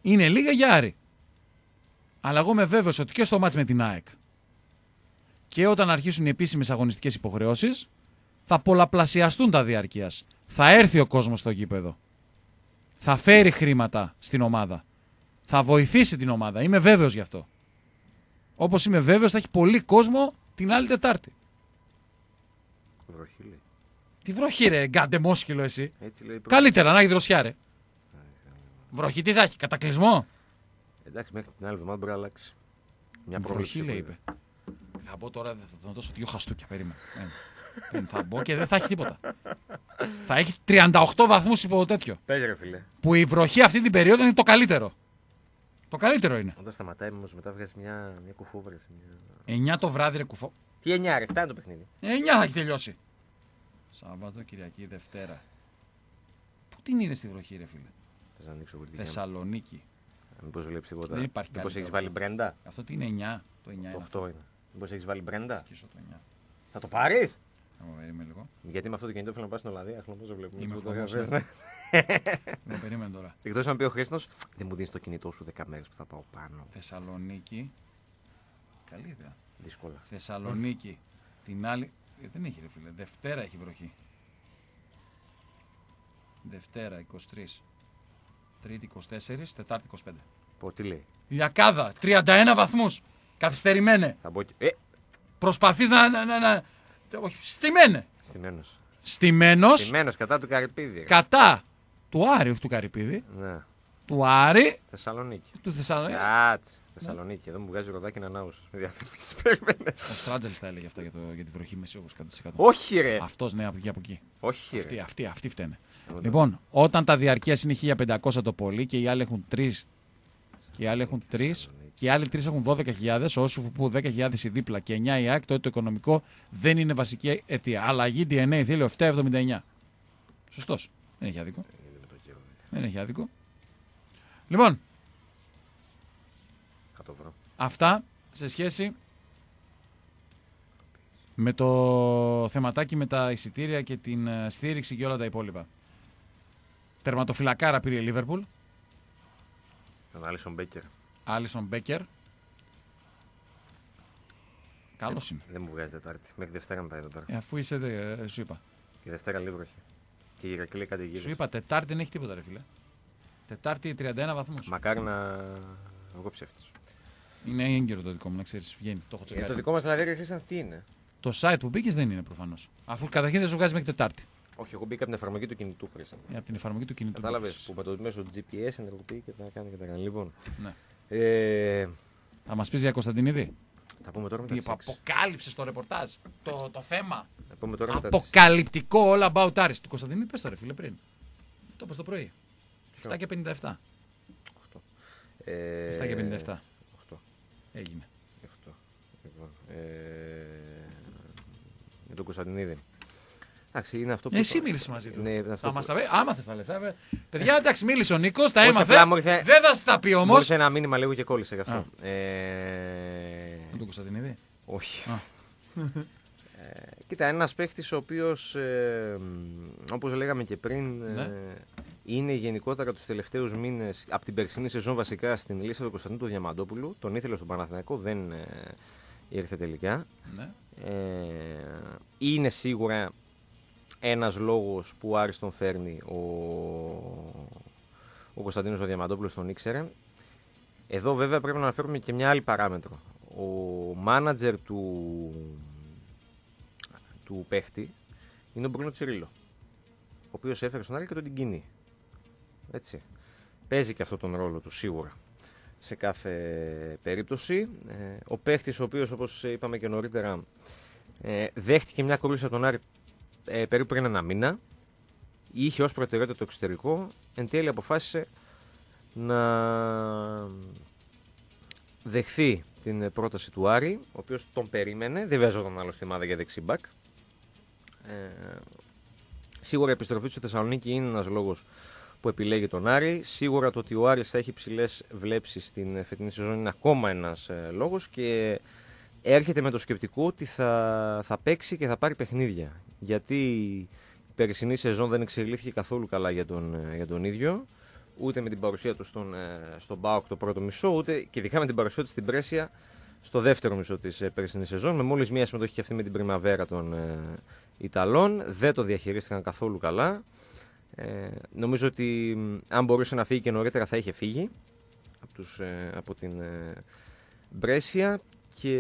Είναι λίγα για Άρη. Αλλά εγώ είμαι βέβαιος ότι και στο μάτς με την ΑΕΚ και όταν αρχίσουν οι επίσημες αγωνιστικές υποχρεώσεις θα πολλαπλασιαστούν τα διαρκείας. Θα έρθει ο κόσμος στο γήπεδο. Θα φέρει χρήματα στην ομάδα. Θα βοηθήσει την ομάδα. Είμαι βέβαιος γι' αυτό. Όπως είμαι βέβαιος θα έχει πολύ κόσμο την άλλη Τετάρτη. Βροχή λέει. Τι βροχή ρε, γκάντε μόσκυλο εσύ. Έτσι λέει Καλύτερα να έχει δροσιά ρε. Βροχή τι θα έχει, κατακλυσμό. Εντάξει, μέχρι την άλλη εβδομάδα μπορεί να αλλάξει. Μια βροχή λέει είπε. Θα μπω τώρα, θα τον δώσω 2 χαστούκια, περίμενε. Θα μπω και δεν θα έχει τίποτα. Θα έχει 38 βαθμούς υπό τέτοιο. Πες ρε φίλε. Που η βροχή αυτή την περίοδο είναι το καλύτερο. Το καλύτερο είναι. Όταν σταματάει όμως μετά βγάζει μια κουφούβρα. 9 το βράδυ ρε κουφό. Τι 9 ρε, φτάνει το παιχνίδι. 9 θα έχει τελειώσει. Σάββατο, Κυριακή, Δευτέρα. Πού την είδες τη βροχή ρε φίλε? Θα ανοίξω κουρτίνια. Θεσσαλονίκη. Μήπως βλέπεις τίποτα? Δεν υπάρχει μήπως έχεις βάλει Μπρέντα? Αυτό τι είναι 9? Το 9 είναι. 8 είναι. Μήπως έχεις βάλει Μπρέντα? Σκίσω το 9. Θα το πάρεις? Περίμενε λίγο. Γιατί με αυτό το κινητό θέλω να πάω στην Ολλανδία. Πώς το βλέπουμε. Είμαι περίμενε τώρα. Εκτός αν πει ο Χρήστος, δεν μου δίνεις το κινητό σου 10 μέρες που θα πάω πάνω. Θεσσαλονίκη. Καλή ιδέα. Δύσκολα. Θεσσαλονίκη. Την άλλη. Δεν έχει ρε φίλε. Δευτέρα έχει βροχή. Δευτέρα 23. Τρίτη 24. Τετάρτη 25. Πω, τι λέει. Λιακάδα. 31 βαθμούς. Καθυστερημένε. Θα μπω και... Προσπαθείς να... Όχι. Στημένε. Στημένος. Στημένος κατά του Καρυπίδη. Κατά του Άρη, όχι του Καρυπίδη. Ναι. Του Άρη. Θεσσαλονίκη. Του Θεσσαλονίκη. Κάτσε. Θεσσαλονίκη. Εδώ μου βγάζει ροδάκι να ναούς. Με διαφήμιση. Περίμενε. Ο Στράτζελς τα έλεγε αυτά για τη βροχή Μεσόγειος 100%. Όχι ρε. Αυτός ναι, από εκεί. Όχι ρε. Αυτοί φταίνε. Λοιπόν, όταν τα διαρκείας είναι 1500 το πολύ και οι άλλοι έχουν 3 και οι άλλοι 3 έχουν 12.000, όσου που 10.000 η δίπλα και 9 η ΑΕΚ, τότε το οικονομικό δεν είναι βασική αιτία. Αλλαγή DNA θήλιο 7,79. Σωστός. Δεν έχει άδικο. Δεν έχει άδικο. Λοιπόν, αυτά σε σχέση με το θεματάκι με τα εισιτήρια και την στήριξη και όλα τα υπόλοιπα. Τερματοφυλακάρα πήρε η Λίβερπουλ. Τον Άλισον Μπέκερ. Άλισον Μπέκερ. Καλός είναι. Δεν μου βγάζει Τετάρτη. Μέχρι Δευτέρα με πάει εδώ πέρα. Αφού είσαι, σου είπα. Και Δευτέρα λίγο έχει. Και η Ηρακλή καταιγίδες. Σου είπα, Τετάρτη δεν έχει τίποτα, ρε φίλε. Τετάρτη 31 βαθμούς. Μακάρι να. Εγώ ψεύτης. Είναι έγκυρο το δικό μου, να ξέρεις. Βγαίνει. Το έχω τσεκάρει. Το δικό μας δηλαδή, ρε Χρήστον, τι είναι? Το site που μπήκες δεν είναι προφανώς. Αφού καταρχήν δεν σου βγάζει μέχρι Τετάρτη. Όχι, εγώ μπήκα από την εφαρμογή του κινητού, Χρήστον. Από την εφαρμογή του κινητού. Κατάλαβες που με το μέσο GPS ενεργοποιεί και τα κάνει και τα κάνει. Λοιπόν. Ναι. Ε... Θα μας πεις για Κωνσταντινίδη. Θα πούμε τώρα μετά. Τι αποκάλυψε το ρεπορτάζ. Το θέμα. Θα πούμε τώρα μετά. Αποκαλυπτικό all about Aris. Του Κωνσταντινίδη πες το ρε φίλε πριν. Το είπες το πρωί. 7 και 57. 7 και 57. 8. Έγινε. 8. Λοιπόν, για τον Κωνσταντινίδη. Εντάξει, είναι αυτό που. Εσύ μίλησε μαζί του. Ναι, θα μας τα πει. Άμα θες να λες. Παιδιά, εντάξει, μίλησε ο Νίκος, τα έμαθε. Δεν θα στα πει όμως. Μόλις ένα μήνυμα λίγο και κόλλησε γι' αυτό. Με τον Κωνσταντινίδη. Όχι. Κοίτα, ένας παίχτης ο οποίος, όπως λέγαμε και πριν, είναι γενικότερα τους τελευταίους μήνες, από την περσινή σεζόν βασικά, στην λίστα του Κωνσταντίνου του Διαμαντόπουλου. Τον ήθελε στον Παναθηναϊκό, δεν ήρθε τελικά. Ναι. Είναι σίγουρα ένας λόγος που ο Άρης τον φέρνει, ο Κωνσταντίνος ο Διαμαντόπουλος τον ήξερε. Εδώ βέβαια πρέπει να αναφέρουμε και μια άλλη παράμετρο. Ο μάνατζερ του παίχτη είναι ο Μπρούνο Τσιρίλο, ο οποίος έφερε στον Άρη και τον την κοινή. Έτσι. Παίζει και αυτό τον ρόλο του σίγουρα σε κάθε περίπτωση. Ο παίχτης ο οποίος, όπως είπαμε και νωρίτερα, δέχτηκε μια κορούση από τον Άρη περίπου πριν ένα μήνα, είχε ως προτεραιότητα το εξωτερικό, εν τέλει αποφάσισε να δεχθεί την πρόταση του Άρη, ο οποίος τον περίμενε, δεν βάζονταν άλλο στη ομάδα για δεξιμπακ. Σίγουρα η επιστροφή του στη Θεσσαλονίκη είναι ένας λόγος που επιλέγει τον Άρη. Σίγουρα το ότι ο Άρης θα έχει ψηλές βλέψεις στην φετινή σεζόν είναι ακόμα ένας λόγος και έρχεται με το σκεπτικό ότι θα παίξει και θα πάρει παιχνίδια. Γιατί η περσινή σεζόν δεν εξελίχθηκε καθόλου καλά για τον ίδιο. ούτε με την παρουσία του στον ΠΑΟΚ το πρώτο μισό, ούτε και ειδικά με την παρουσία του στην Πρέσια στο δεύτερο μισό της περσινής σεζόν. Με μόλις μία συμμετοχή και αυτή με την Πριμαβέρα των Ιταλών. Δεν το διαχειρίστηκαν καθόλου καλά. Νομίζω ότι αν μπορούσε να φύγει και νωρίτερα θα είχε φύγει από την Μπρέσια και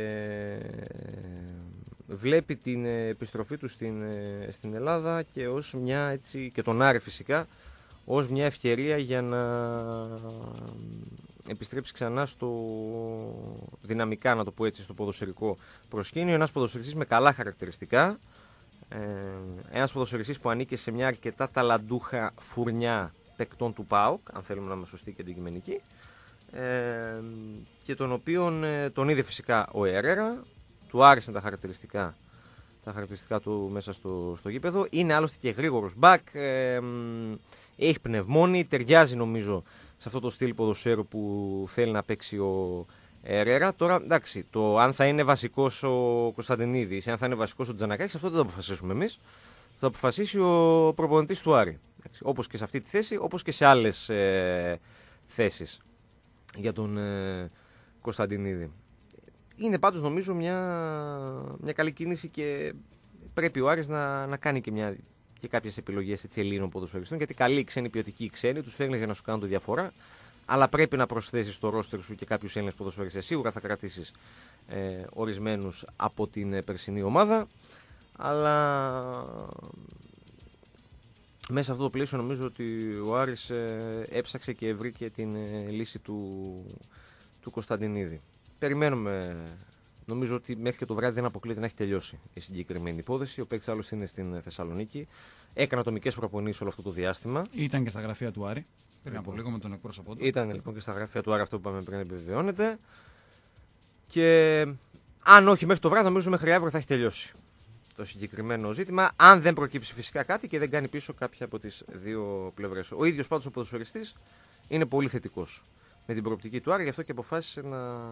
βλέπει την επιστροφή του στην Ελλάδα και ως μια, έτσι, και τον Άρη φυσικά, ως μια ευκαιρία για να επιστρέψει ξανά στο δυναμικά, να το πω έτσι, στο ποδοσφαιρικό προσκήνιο. Ένας ποδοσφαιριστής με καλά χαρακτηριστικά, ένας ποδοσφαιριστής που ανήκε σε μια αρκετά ταλαντούχα φουρνιά παικτών του ΠΑΟΚ, αν θέλουμε να είμαστε σωστοί και αντικειμενικοί, και τον οποίον τον είδε φυσικά ο Ερέρα, του άρεσαν τα χαρακτηριστικά του μέσα στο γήπεδο. Είναι άλλωστε και γρήγορος μπακ, έχει πνευμόνι, ταιριάζει νομίζω σε αυτό το στυλ ποδοσφαίρου που θέλει να παίξει ο Ερέρα. Τώρα εντάξει, το αν θα είναι βασικός ο Κωνσταντινίδης ή αν θα είναι βασικός ο Τζανακάκης, αυτό δεν το αποφασίσουμε εμείς. Θα αποφασίσει ο προπονητής του Άρη. Όπως και σε αυτή τη θέση, όπως και σε άλλες θέσεις για τον Κωνσταντινίδη. Είναι πάντως νομίζω μια καλή κίνηση και πρέπει ο Άρης να κάνει και κάποιες επιλογές Ελλήνων ποδοσφαιριστών, γιατί καλοί ξένοι, ποιοτικοί ξένοι, τους φέρνεις για να σου κάνουν τη διαφορά, αλλά πρέπει να προσθέσεις στο ρόστερ σου και κάποιους Έλληνες ποδοσφαιριστές. Σίγουρα θα κρατήσεις ορισμένους από την περσινή ομάδα, αλλά μέσα σε αυτό το πλαίσιο νομίζω ότι ο Άρης έψαξε και βρήκε την λύση του Κωνσταντινίδη. Περιμένουμε. Νομίζω ότι μέχρι και το βράδυ δεν αποκλείεται να έχει τελειώσει η συγκεκριμένη υπόθεση. Ο παίκτης άλλος είναι στην Θεσσαλονίκη. Έκανε ατομικές προπονήσεις όλο αυτό το διάστημα. Ήταν και στα γραφεία του Άρη. Πριν από λίγο με τον εκπρόσωπό του. Ήταν λοιπόν και στα γραφεία του Άρη, αυτό που είπαμε πριν επιβεβαιώνεται. Και αν όχι μέχρι το βράδυ, νομίζω μέχρι αύριο θα έχει τελειώσει το συγκεκριμένο ζήτημα. Αν δεν προκύψει φυσικά κάτι και δεν κάνει πίσω κάποια από τις δύο πλευρές. Ο ίδιος πάντως ο ποδοσφαιριστής είναι πολύ θετικός με την προοπτική του Άρη, γι' αυτό και αποφάσισε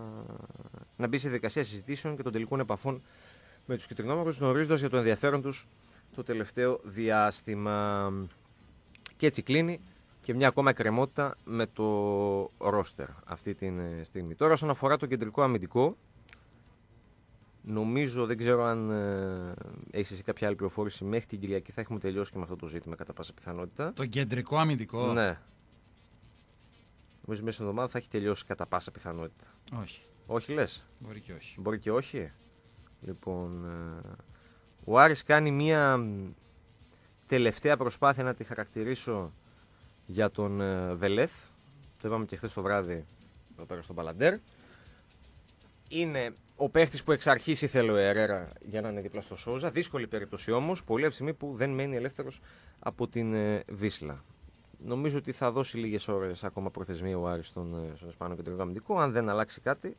να μπει σε διαδικασία συζητήσεων και των τελικών επαφών με τους κυτρινόμαυρους, γνωρίζοντας για το ενδιαφέρον τους το τελευταίο διάστημα. Και έτσι κλείνει και μια ακόμα εκκρεμότητα με το ρόστερ αυτή τη στιγμή. Τώρα, όσον αφορά το κεντρικό αμυντικό, νομίζω, δεν ξέρω αν έχεις εσύ κάποια άλλη πληροφόρηση, μέχρι την Κυριακή θα έχουμε τελειώσει και με αυτό το ζήτημα κατά πάσα πιθανότητα. Το κεντρικό αμυντικό. Ναι. Νομίζω μέσα στην εβδομάδα θα έχει τελειώσει κατά πάσα πιθανότητα. Όχι. Όχι λες. Μπορεί και όχι. Μπορεί και όχι. Λοιπόν, ο Άρης κάνει μια τελευταία προσπάθεια, να τη χαρακτηρίσω, για τον Βελέθ. Το είπαμε και χθες το βράδυ εδώ πέρα στο Μπαλαντέρ. Είναι ο παίχτης που εξ αρχής ήθελε ο Ερέρα για να είναι δίπλα στο Σόζα. Δύσκολη περίπτωση όμως, πολύ από τη στιγμή που δεν μένει ελεύθερος από την Βίσλα. Νομίζω ότι θα δώσει λίγες ώρες ακόμα προθεσμία ο Άρης στον Ισπανό κεντρικό αμυντικό. Αν δεν αλλάξει κάτι,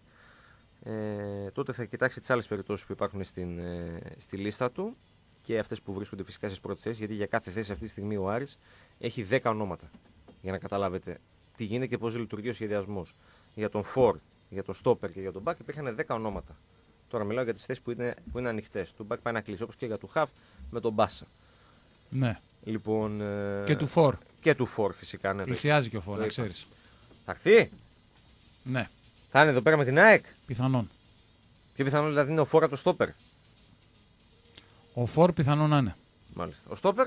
τότε θα κοιτάξει τις άλλες περιπτώσεις που υπάρχουν στη λίστα του και αυτές που βρίσκονται φυσικά στις πρώτες θέσεις. Γιατί για κάθε θέση αυτή τη στιγμή ο Άρης έχει 10 ονόματα. Για να καταλάβετε τι γίνεται και πώς λειτουργεί ο σχεδιασμός. Για τον Φορ, για τον Στόπερ και για τον Μπακ υπήρχαν 10 ονόματα. Τώρα μιλάω για τις θέσεις που είναι ανοιχτές. Του Μπακ πάει να κλείσει, όπως και για του Χαφ με τον Μπάσα. Ναι. Λοιπόν, και του Φορ. Και του Φορ φυσικά. Ναι, πλησιάζει και ο Φορ, να ξέρεις. Θα έρθει. Ναι. Θα είναι εδώ πέρα με την ΑΕΚ. Πιθανόν. Πιο πιθανόν δηλαδή είναι ο Φορ από το Στόπερ. Ο Φορ πιθανόν να είναι. Μάλιστα. Ο Στόπερ.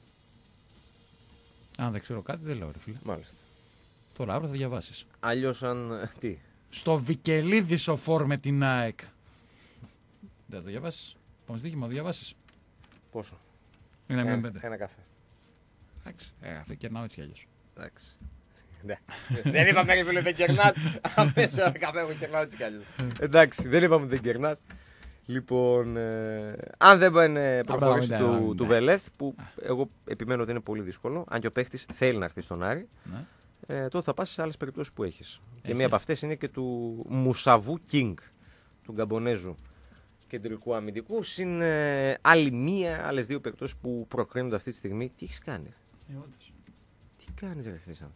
Αν δεν ξέρω κάτι, δεν λέω, ρε φίλε. Μάλιστα. Τώρα αύριο θα διαβάσεις. Αλλιώς αν. Τι. Στο Βικελίδης ο Φορ με την ΑΕΚ. Δεν το διαβάσεις. Πάμε στοίχημα, το διαβάσεις. Πόσο. Είναι ένα καφέ. Εντάξει. Καφέ κερνάω έτσι κι αλλιώς. Εντάξει. Δεν είπαμε ρε φίλε δεν κερνάς. Αμέσως ένα καφέ εγώ κερνάω έτσι κι αλλιώς. Εντάξει, δεν είπαμε δεν κερνάς. Λοιπόν, αν δεν είναι προχώρηση του Βελέθ, που εγώ επιμένω ότι είναι πολύ δύσκολο, αν και ο παίχτης θέλει να έρθει στον Άρη, τότε θα πας σε άλλες περιπτώσεις που έχεις. Και μία από αυτές είναι και του Μουσαβού Κίνγκ, του Γκαμπονέζου κεντρικού αμυντικού, συν άλλες δύο περιπτώσεις που προκρίνονται αυτή τη στιγμή. Τι έχεις κάνει? Τι κάνεις ρε Χρήσαν?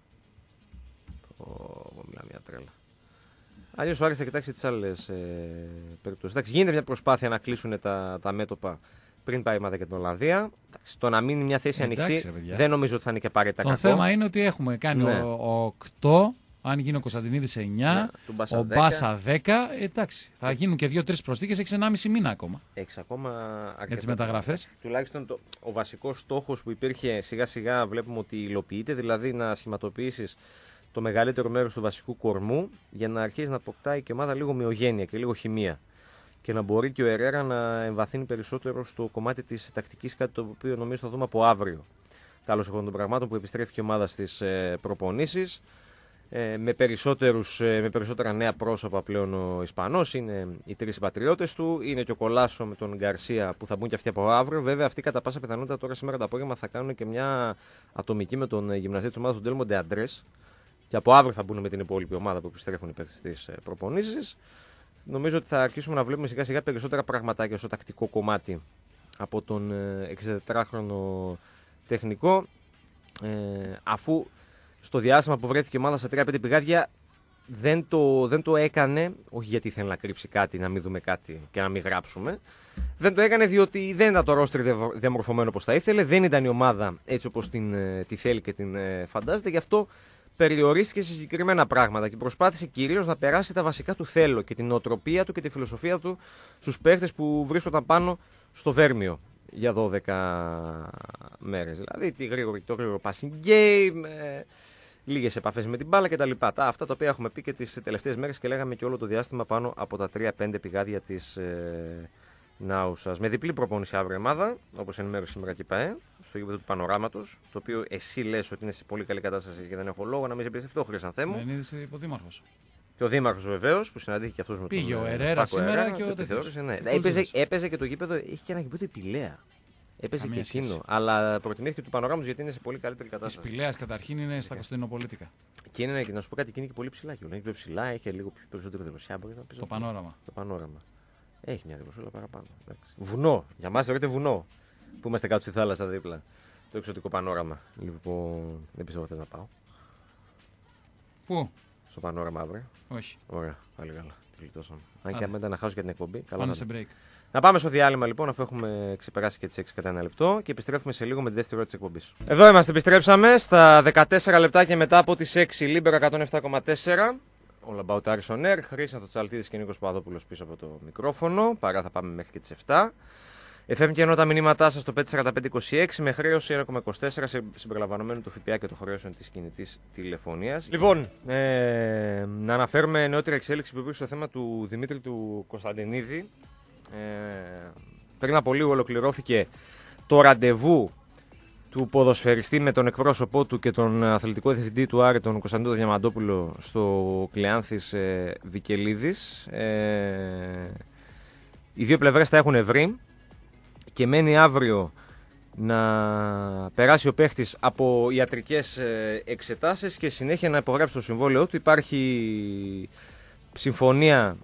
Μιλάμε μια τρέλα. Αλλιώς ο Άρης θα κοιτάξει τις άλλες περιπτώσεις. Εντάξει, γίνεται μια προσπάθεια να κλείσουν τα μέτωπα πριν πάει η ομάδα και την Ολλανδία. Το να μείνει μια θέση ανοιχτή δεν νομίζω ότι θα είναι και απαραίτητα κακό. Το θέμα είναι ότι έχουμε κάνει 8, αν γίνει ο Κωνσταντινίδης 9, ο Μπάσα 10. Εντάξει, θα γίνουν και 2-3 προσθήκες, έχεις 1,5 μήνα ακόμα. Έχεις ακόμα αρκετά. Για τις μεταγραφές. Τουλάχιστον ο βασικός στόχος που υπήρχε σιγά σιγά βλέπουμε ότι υλοποιείται, δηλαδή να σχηματοποιήσεις το μεγαλύτερο μέρος του βασικού κορμού για να αρχίσει να αποκτάει και ομάδα λίγο ομοιογένεια και λίγο χημεία. Και να μπορεί και ο Ερέρα να εμβαθύνει περισσότερο στο κομμάτι της τακτικής, κάτι το οποίο νομίζω θα δούμε από αύριο. Καλώς εγώ των πραγμάτων που επιστρέφει και η ομάδα στις προπονήσεις. Με περισσότερα νέα πρόσωπα πλέον ο Ισπανός. Είναι οι 3 συμπατριώτες του. Είναι και ο Κολάσο με τον Γκαρσία που θα μπουν και αυτοί από αύριο. Βέβαια, αυτοί κατά πάσα πιθανότητα τώρα σήμερα το απόγευμα θα κάνουν και μια ατομική με τον γυμναστή της ομάδας, τον Τέλμο Ντεαντρές. Και από αύριο θα μπουν με την υπόλοιπη ομάδα που επιστρέφουν οι παίκτες στις προπονήσεις. Νομίζω ότι θα αρχίσουμε να βλέπουμε σιγά σιγά περισσότερα πραγματάκια στο τακτικό κομμάτι από τον 64χρονο τεχνικό, αφού στο διάστημα που βρέθηκε η ομάδα στα 3-5 πηγάδια δεν το έκανε, όχι γιατί ήθελε να κρύψει κάτι, να μην δούμε κάτι και να μην γράψουμε. Δεν το έκανε διότι δεν ήταν το ρόστερ διαμορφωμένο όπως θα ήθελε, δεν ήταν η ομάδα έτσι όπως τη θέλει και την φαντάζεται, γι' αυτό περιορίστηκε σε συγκεκριμένα πράγματα και προσπάθησε κυρίως να περάσει τα βασικά του θέλω και την νοοτροπία του και τη φιλοσοφία του στους παίχτες που βρίσκονταν πάνω στο Βέρμιο για 12 μέρες. Δηλαδή το γρήγορο passing game, λίγες επαφές με την μπάλα κτλ. Αυτά τα οποία έχουμε πει και τις τελευταίες μέρες και λέγαμε και όλο το διάστημα πάνω από τα 3-5 πηγάδια της Νάουσας. Με διπλή προπόνηση αύριο ομάδα, όπως ενημέρωσε σήμερα και η ΠΑΕ, στο γήπεδο του Πανοράματος, το οποίο εσύ λες ότι είναι σε πολύ καλή κατάσταση και δεν έχω λόγο να μην σε εμπιστευτώ, Χρυσανθέμου. Δεν είδε υποδήμαρχος. Και ο Δήμαρχος βεβαίως, που συναντήθηκε αυτός με πήγε τον ο Ερέρα σήμερα και ο τέτοιος. Έπαιζε και το γήπεδο, έχει και ένα γήπεδο Πηλαία. Έπαιζε και εκείνο. Σχέση. Αλλά προτιμήθηκε του Πανοράματος γιατί είναι σε πολύ καλύτερη κατάσταση. Τη Πηλαίας καταρχήν είναι στα Κωνσταντινοπολίτικα. Και είναι, να σου πω κάτι, είναι και πολύ ψηλά. Και είναι πιο ψηλά, έχει λίγο περισσότερο δροσιά. Το πανόραμα. Το πανόραμα. Έχει μια δροσούλα παραπάνω. Εντάξει. Βουνό. Για μας θεωρείται βουνό. Που είμαστε κάτω στη θάλασσα δίπλα. Το εξωτικό πανόραμα. Λοιπόν, δεν πιστεύω θες να πάω. Πού? Στο πανόραμα αύριο. Όχι. Ωραία, πάλι καλά. Αν και μετά να χάσω για την εκπομπή. Πάμε σε break. Να πάμε στο διάλειμμα λοιπόν, αφού έχουμε ξεπεράσει και τις 6 κατά 1 λεπτό και επιστρέφουμε σε λίγο με τη δεύτερη ώρα της εκπομπής. Εδώ είμαστε, επιστρέψαμε στα 14 λεπτά και μετά από τις 6, Λίμπερο 107,4. All About Aris on Air. Χρήσαν Τσαλτίδης και Νίκος Παδόπουλος πίσω από το μικρόφωνο. Παρά θα πάμε μέχρι και τις 7. FM και ενώ τα μηνύματά σας στο 54526 με χρέωση 1,24 συμπεριλαμβανομένου του ΦΠΑ και των χρεώσεων της κινητής τηλεφωνίας. Λοιπόν, να αναφέρουμε νεότερη εξέλιξη που υπήρξε στο θέμα του Δημήτρη του Κωνσταντινίδη. Πριν από λίγο ολοκληρώθηκε το ραντεβού του ποδοσφαιριστή με τον εκπρόσωπό του και τον αθλητικό διευθυντή του Άρη, τον Κωνσταντίνο Διαμαντόπουλο, στο Κλεάνθης Βικελίδης. Οι δύο πλευρές τα έχουν βρει και μένει αύριο να περάσει ο παίχτης από ιατρικές εξετάσεις και συνέχεια να υπογράψει το συμβόλαιό του. Υπάρχει συμφωνία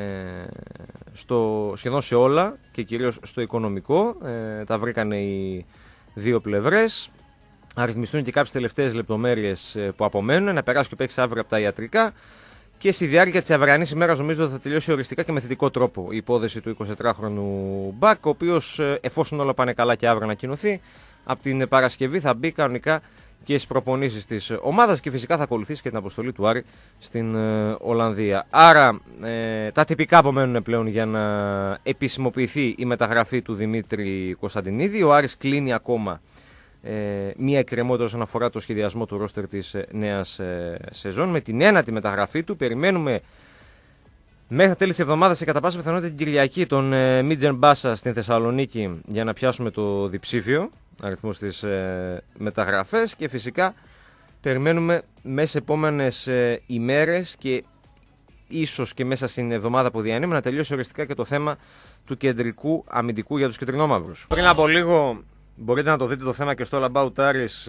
σχεδόν σε όλα και κυρίως στο οικονομικό. Τα βρήκανε οι δύο πλευρές. Αριθμιστούν και κάποιες τελευταίες λεπτομέρειες που απομένουν. Να περάσει και ο παίχτης αύριο από τα ιατρικά. Και στη διάρκεια της αυριανής ημέρας νομίζω θα τελειώσει οριστικά και με θετικό τρόπο η υπόθεση του 24χρονου Μπακ, ο οποίος εφόσον όλα πάνε καλά και αύριο ανακοινωθεί, από την Παρασκευή θα μπει κανονικά και στις προπονήσεις της ομάδας και φυσικά θα ακολουθήσει και την αποστολή του Άρη στην Ολλανδία. Άρα τα τυπικά απομένουν πλέον για να επισημοποιηθεί η μεταγραφή του Δημήτρη Κωνσταντινίδη. Ο Άρης κλείνει ακόμα μία εκκρεμότητα όσον αφορά το σχεδιασμό του ρόστερ της νέας σεζόν. Με την ένατη μεταγραφή του περιμένουμε μέχρι τα τέλη της εβδομάδας σε κατά πάσα πιθανότητα την Κυριακή τον Μίτζεν Μπάσα στην Θεσσαλονίκη για να πιάσουμε το διψήφιο αριθμό στις μεταγραφές και φυσικά περιμένουμε μέσα σε επόμενες ημέρες και ίσως και μέσα στην εβδομάδα που διανύουμε να τελειώσει οριστικά και το θέμα του κεντρικού αμυντικού για τους κεντρινόμαυρους. Πριν από λίγο μπορείτε να το δείτε το θέμα και στο All About Aris,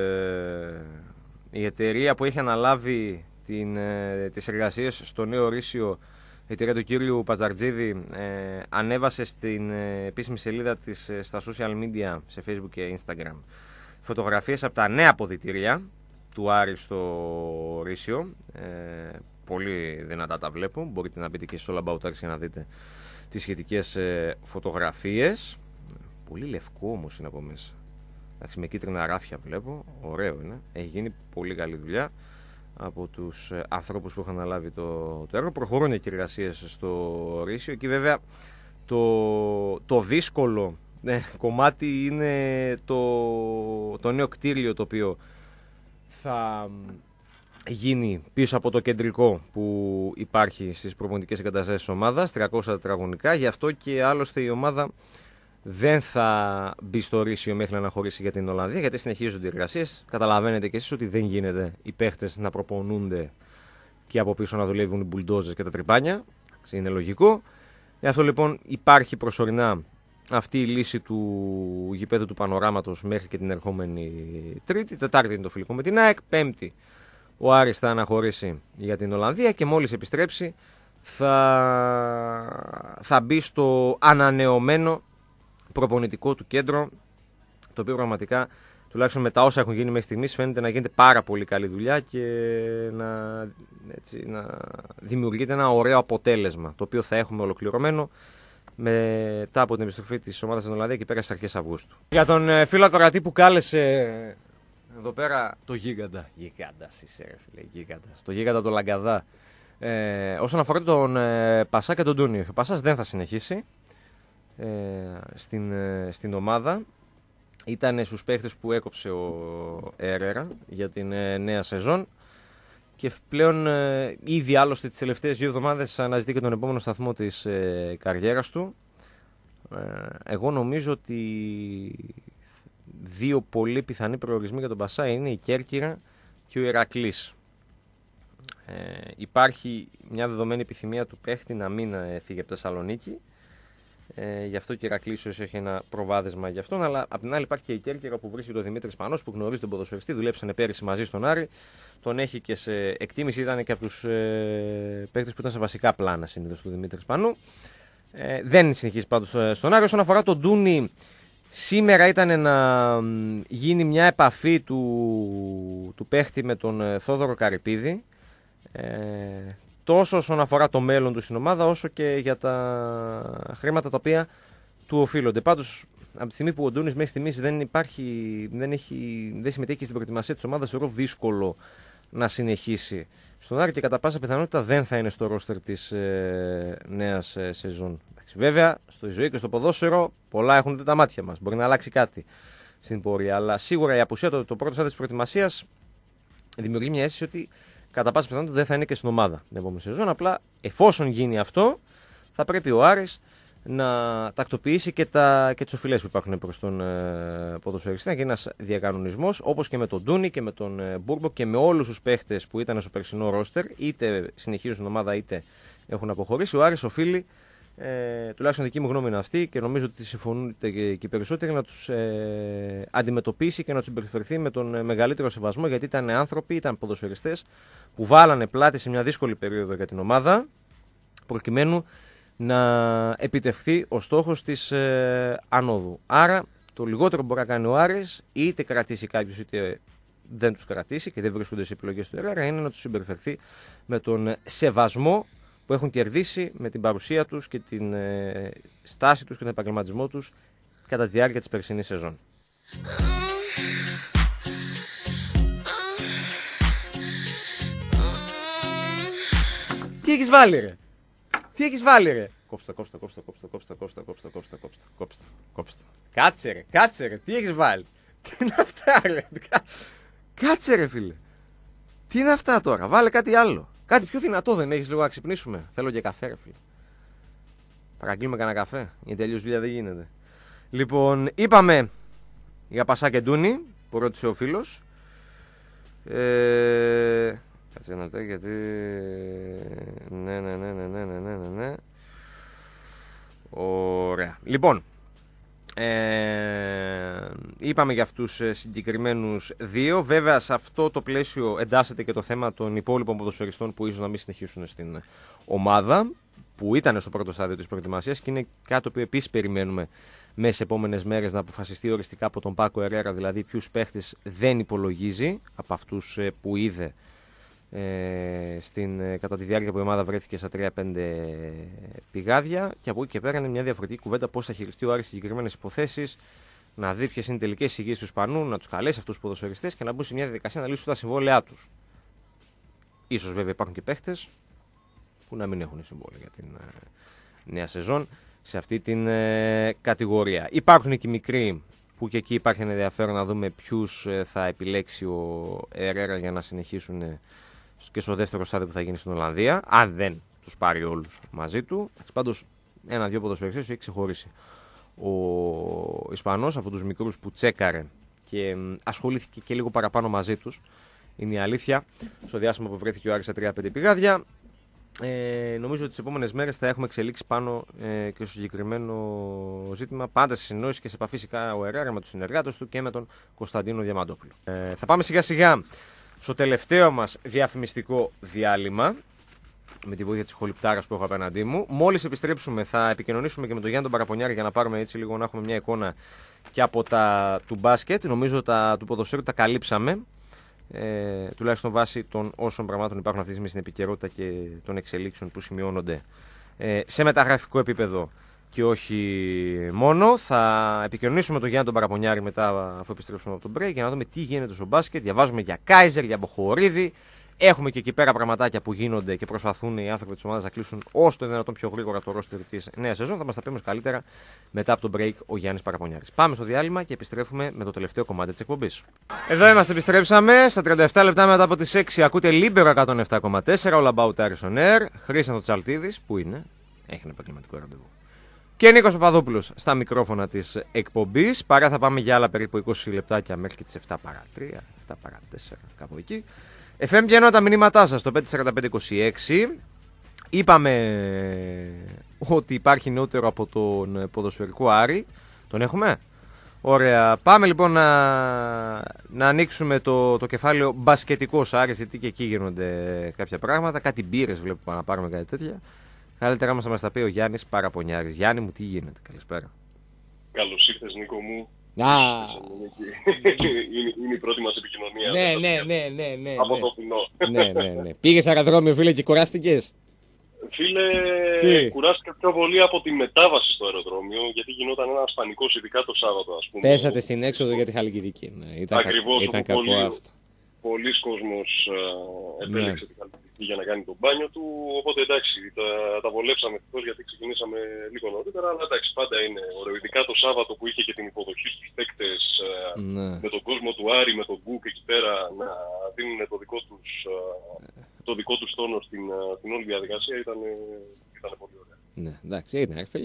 η εταιρεία που έχει αναλάβει τις εργασίες στο νέο ορίσιο, η εταιρεία του κύριου Παζαρτζίδη, ανέβασε στην επίσημη σελίδα της στα social media, σε Facebook και Instagram, φωτογραφίες από τα νέα αποδυτήρια του Άρη στο ορίσιο. Πολύ δυνατά τα βλέπω, μπορείτε να μπείτε και στο All About Aris για να δείτε τις σχετικές φωτογραφίες. Πολύ λευκό όμως είναι από μέσα. Εντάξει, με κίτρινα ράφια βλέπω, ωραίο είναι. Έχει γίνει πολύ καλή δουλειά από τους ανθρώπους που είχαν αναλάβει το έργο. Προχωρούν και οι εργασίες στο Ρήσιο. Εκεί βέβαια το δύσκολο κομμάτι είναι το νέο κτίριο το οποίο θα γίνει πίσω από το κεντρικό που υπάρχει στις προπονητικές εγκαταστάσεις της ομάδας, 300 τετραγωνικά. Γι' αυτό και άλλωστε η ομάδα δεν θα μπει στο Ρήσιο μέχρι να αναχωρήσει για την Ολλανδία, γιατί συνεχίζονται οι εργασίες. Καταλαβαίνετε και εσείς ότι δεν γίνεται οι παίχτες να προπονούνται και από πίσω να δουλεύουν οι μπουλντόζες και τα τρυπάνια. Είναι λογικό. Γι' αυτό λοιπόν υπάρχει προσωρινά αυτή η λύση του γηπέδου του Πανοράματος μέχρι και την ερχόμενη Τρίτη. Τετάρτη είναι το φιλικό με την ΑΕΚ. Πέμπτη ο Άρης θα αναχωρήσει για την Ολλανδία και μόλις επιστρέψει θα μπει στο ανανεωμένο προπονητικό του κέντρο, το οποίο πραγματικά, τουλάχιστον με τα όσα έχουν γίνει μέχρι στιγμής, φαίνεται να γίνεται πάρα πολύ καλή δουλειά και να δημιουργείται ένα ωραίο αποτέλεσμα, το οποίο θα έχουμε ολοκληρωμένο μετά από την επιστροφή της ομάδας στην Ολλανδία και πέρα στις αρχές Αυγούστου. Για τον φίλο ακροατή που κάλεσε εδώ πέρα το γίγαντα. Γίγαντας είσαι ρε φίλε, γίγαντας. Το γίγαντα του Λαγκαδά. Όσον αφορά τον Πασά και τον Ντούνι, ο Πασάς δεν θα συνεχίσει στην ομάδα. Ήταν στους παίχτες που έκοψε ο Ερέρα για την νέα σεζόν και πλέον ήδη άλλωστε τις τελευταίες 2 εβδομάδες αναζητεί και τον επόμενο σταθμό της καριέρας του. Εγώ νομίζω ότι 2 πολύ πιθανοί προορισμοί για τον Πασά είναι η Κέρκυρα και ο Ηρακλής. Υπάρχει μια δεδομένη επιθυμία του παίχτη να μην φύγει από τη Θεσσαλονίκη. Γι' αυτό και ο Ηρακλής έχει ένα προβάδισμα γι' αυτόν. Αλλά απ' την άλλη υπάρχει και η Κέρκυρα που βρίσκεται ο Δημήτρης Πανός που γνωρίζει τον ποδοσφαιριστή. Δουλέψανε πέρυσι μαζί στον Άρη. Τον έχει και σε εκτίμηση. Ήταν και από τους παίκτες που ήταν σε βασικά πλάνα συνήθως του Δημήτρης Πανού. Δεν συνεχίζει πάντως στον Άρη. Όσον αφορά τον Ντούνι, σήμερα ήταν να γίνει μια επαφή του παίχτη με τον Θόδωρο Καρυπίδη. Τόσο όσον αφορά το μέλλον του στην ομάδα, όσο και για τα χρήματα τα οποία του οφείλονται. Πάντως, από τη στιγμή που ο Ντούνις μέχρι στιγμής δεν συμμετέχει στην προετοιμασία της ομάδας, θεωρώ δύσκολο να συνεχίσει στον Άρη και κατά πάσα πιθανότητα δεν θα είναι στο ρόστερ της νέας σεζόν. Βέβαια, στη ζωή και στο ποδόσφαιρο πολλά έχουν δει τα μάτια μας. Μπορεί να αλλάξει κάτι στην πορεία, αλλά σίγουρα η απουσία το πρώτο στάδιο της προετοιμασίας δημιουργεί μια αίσθηση ότι κατά πάσα πιθανότητα δεν θα είναι και στην ομάδα την επόμενη σεζόν. Απλά εφόσον γίνει αυτό, θα πρέπει ο Άρης να τακτοποιήσει και τις οφειλές που υπάρχουν προς τον ποδοσφαιριστή. Να γίνει ένας διακανονισμός, όπως και με τον Ντούνι και με τον Μπούρμπο και με όλους τους παίχτες που ήταν στο περσινό ρόστερ, είτε συνεχίζουν στην ομάδα είτε έχουν αποχωρήσει. Ο Άρης οφείλει, τουλάχιστον δική μου γνώμη είναι αυτή και νομίζω ότι συμφωνούν και οι περισσότεροι, να τους αντιμετωπίσει και να τους συμπεριφερθεί με τον μεγαλύτερο σεβασμό, γιατί ήταν άνθρωποι, ήταν ποδοσφαιριστές που βάλανε πλάτη σε μια δύσκολη περίοδο για την ομάδα προκειμένου να επιτευχθεί ο στόχος της ανόδου. Άρα το λιγότερο που μπορεί να κάνει ο Άρης, είτε κρατήσει κάποιους είτε δεν τους κρατήσει και δεν βρίσκονται σε επιλογές του Ερέρα, είναι να τους συμπεριφερθεί με τον σεβασμό που έχουν κερδίσει με την παρουσία τους και την στάση τους και τον επαγγελματισμό τους κατά τη διάρκεια της περσινής σεζόν. Τι έχεις βάλει ρε! Τι έχεις βάλει ρε! Κόψτε. Κάτσε ρε, τι έχεις βάλει! Τι είναι αυτά ρε! Κάτσε ρε φίλε! Τι είναι αυτά τώρα, βάλε κάτι άλλο! Κάτι πιο δυνατό δεν έχεις λίγο να ξυπνήσουμε? Θέλω και καφέ ρε φίλε. Παραγγείλουμε κανένα καφέ, γιατί αλλιώς δουλειά δεν γίνεται. Λοιπόν, είπαμε για Πασά και Ντούνι, που ρώτησε ο φίλος. Κάτσε ένα τέτοιο, γιατί... Ναι. Ωραία. Λοιπόν, είπαμε για αυτούς συγκεκριμένους 2. Βέβαια σε αυτό το πλαίσιο εντάσσεται και το θέμα των υπόλοιπων ποδοσφαιριστών που ίσως να μην συνεχίσουν στην ομάδα, που ήταν στο πρώτο στάδιο της προετοιμασίας και είναι κάτι που επίσης περιμένουμε μέσα στις επόμενες μέρες να αποφασιστεί οριστικά από τον Πάκο Ερέρα, δηλαδή ποιους παίχτες δεν υπολογίζει από αυτούς που είδε κατά τη διάρκεια που η ομάδα βρέθηκε στα 3-5 πηγάδια, και από εκεί και πέρα είναι μια διαφορετική κουβέντα πώς θα χειριστεί ο Άρης συγκεκριμένες υποθέσεις, να δει ποιες είναι οι τελικές εισηγήσεις του Ισπανού, να τους καλέσει αυτούς τους ποδοσφαιριστές και να μπουν σε μια διαδικασία να λύσουν τα συμβόλαιά τους. Ίσως βέβαια υπάρχουν και παίχτες που να μην έχουν συμβόλαιο για την νέα σεζόν σε αυτή την κατηγορία. Υπάρχουν και οι μικροί που και εκεί υπάρχει ένα ενδιαφέρον να δούμε ποιους θα επιλέξει ο Ερέρα για να συνεχίσουν και στο δεύτερο στάδιο που θα γίνει στην Ολλανδία, αν δεν τους πάρει όλους μαζί του. Πάντως, ένα-δύο ποδοσφαιριστές έχει ξεχωρίσει ο Ισπανός από τους μικρούς που τσέκαρε και ασχολήθηκε και λίγο παραπάνω μαζί τους. Είναι η αλήθεια. Στο διάστημα που βρέθηκε ο Άρης στα 3-5 πηγάδια, νομίζω ότι τις επόμενες μέρες θα έχουμε εξελίξει πάνω και στο συγκεκριμένο ζήτημα, πάντα σε συνεννόηση και σε επαφή φυσικά ο Ερέρα με τους συνεργάτες του και με τον Κωνσταντίνο Διαμαντόπουλο. Θα πάμε σιγά σιγά στο τελευταίο μας διαφημιστικό διάλειμμα, με τη βοήθεια της χολυπτάρας που έχω απέναντί μου. Μόλις επιστρέψουμε θα επικοινωνήσουμε και με τον Γιάννη τον Παραπονιάρη για να πάρουμε έτσι λίγο να έχουμε μια εικόνα και από τα του μπάσκετ. Νομίζω του ποδοσφαίρου τα καλύψαμε, τουλάχιστον βάσει των όσων πραγμάτων υπάρχουν αυτή τη στιγμή στην επικαιρότητα και των εξελίξεων που σημειώνονται σε μεταγραφικό επίπεδο και όχι μόνο. Θα επικοινωνήσουμε με τον Γιάννη τον Παραπονιάρη μετά, αφού επιστρέψουμε από τον break, για να δούμε τι γίνεται στο μπάσκετ. Διαβάζουμε για Κάιζερ, για Μποχορίδη. Έχουμε και εκεί πέρα πραγματάκια που γίνονται και προσπαθούν οι άνθρωποι της ομάδας να κλείσουν όσο το δυνατόν πιο γρήγορα το roster της νέας σεζόν. Θα μας τα πούμε καλύτερα μετά από τον break ο Γιάννης Παραπονιάρης. Πάμε στο διάλειμμα και επιστρέφουμε με το τελευταίο κομμάτι της εκπομπής. Εδώ είμαστε, επιστρέψαμε στα 37 λεπτά μετά από τις 6. Ακούτε Libero 107,4, All About Aris on Air. Χρήστος Τσαλτίδης, που είναι, έχει ένα επαγγελματικό ραντεβού. Και Νίκος Παπαδόπουλος στα μικρόφωνα της εκπομπής. Παρά θα πάμε για άλλα περίπου 20 λεπτάκια μέχρι και τις 7 παρά 3, 7 παρά 4, κάπου εκεί. FM πιάνω τα μηνύματά σας στο 54526. Είπαμε ότι υπάρχει νεότερο από τον ποδοσφαιρικό Άρη. Τον έχουμε? Ωραία. Πάμε λοιπόν να ανοίξουμε το κεφάλαιο μπασκετικός Άρης, γιατί και εκεί γίνονται κάποια πράγματα. Κάτι μπύρες βλέπω να πάρουμε, κάτι τέτοια. Καλύτερα μας τα πει ο Γιάννης Παραπονιάρης. Γιάννη μου, τι γίνεται? Καλησπέρα. Καλώς ήρθες, Νίκο μου. Είναι η πρώτη μας επικοινωνία. Ναι. Από το κοινό. Ναι. Πήγες αεροδρόμιο, φίλε, και κουράστηκες? Φίλε, κουράστηκα πιο πολύ από τη μετάβαση στο αεροδρόμιο, γιατί γινόταν ένας πανικός, ειδικά το Σάββατο, ας πούμε. Πέσατε στην έξοδο για τη Χαλκιδική. Ναι. Ήταν κακό αυτό. Πολλοί κόσμος επέλεξε τη Χαλκιδική για να κάνει το μπάνιο του, οπότε εντάξει, τα βολέψαμε ευτυχώς γιατί ξεκινήσαμε λίγο νωρίτερα, αλλά εντάξει, πάντα είναι ωραίο. Ειδικά το Σάββατο που είχε και την υποδοχή στους παίκτες, με τον κόσμο του Άρη, με τον Γκουκ εκεί πέρα, να δίνουν το δικό τους τόνο στην όλη διαδικασία, ήταν πολύ ωραία. Ναι, εντάξει,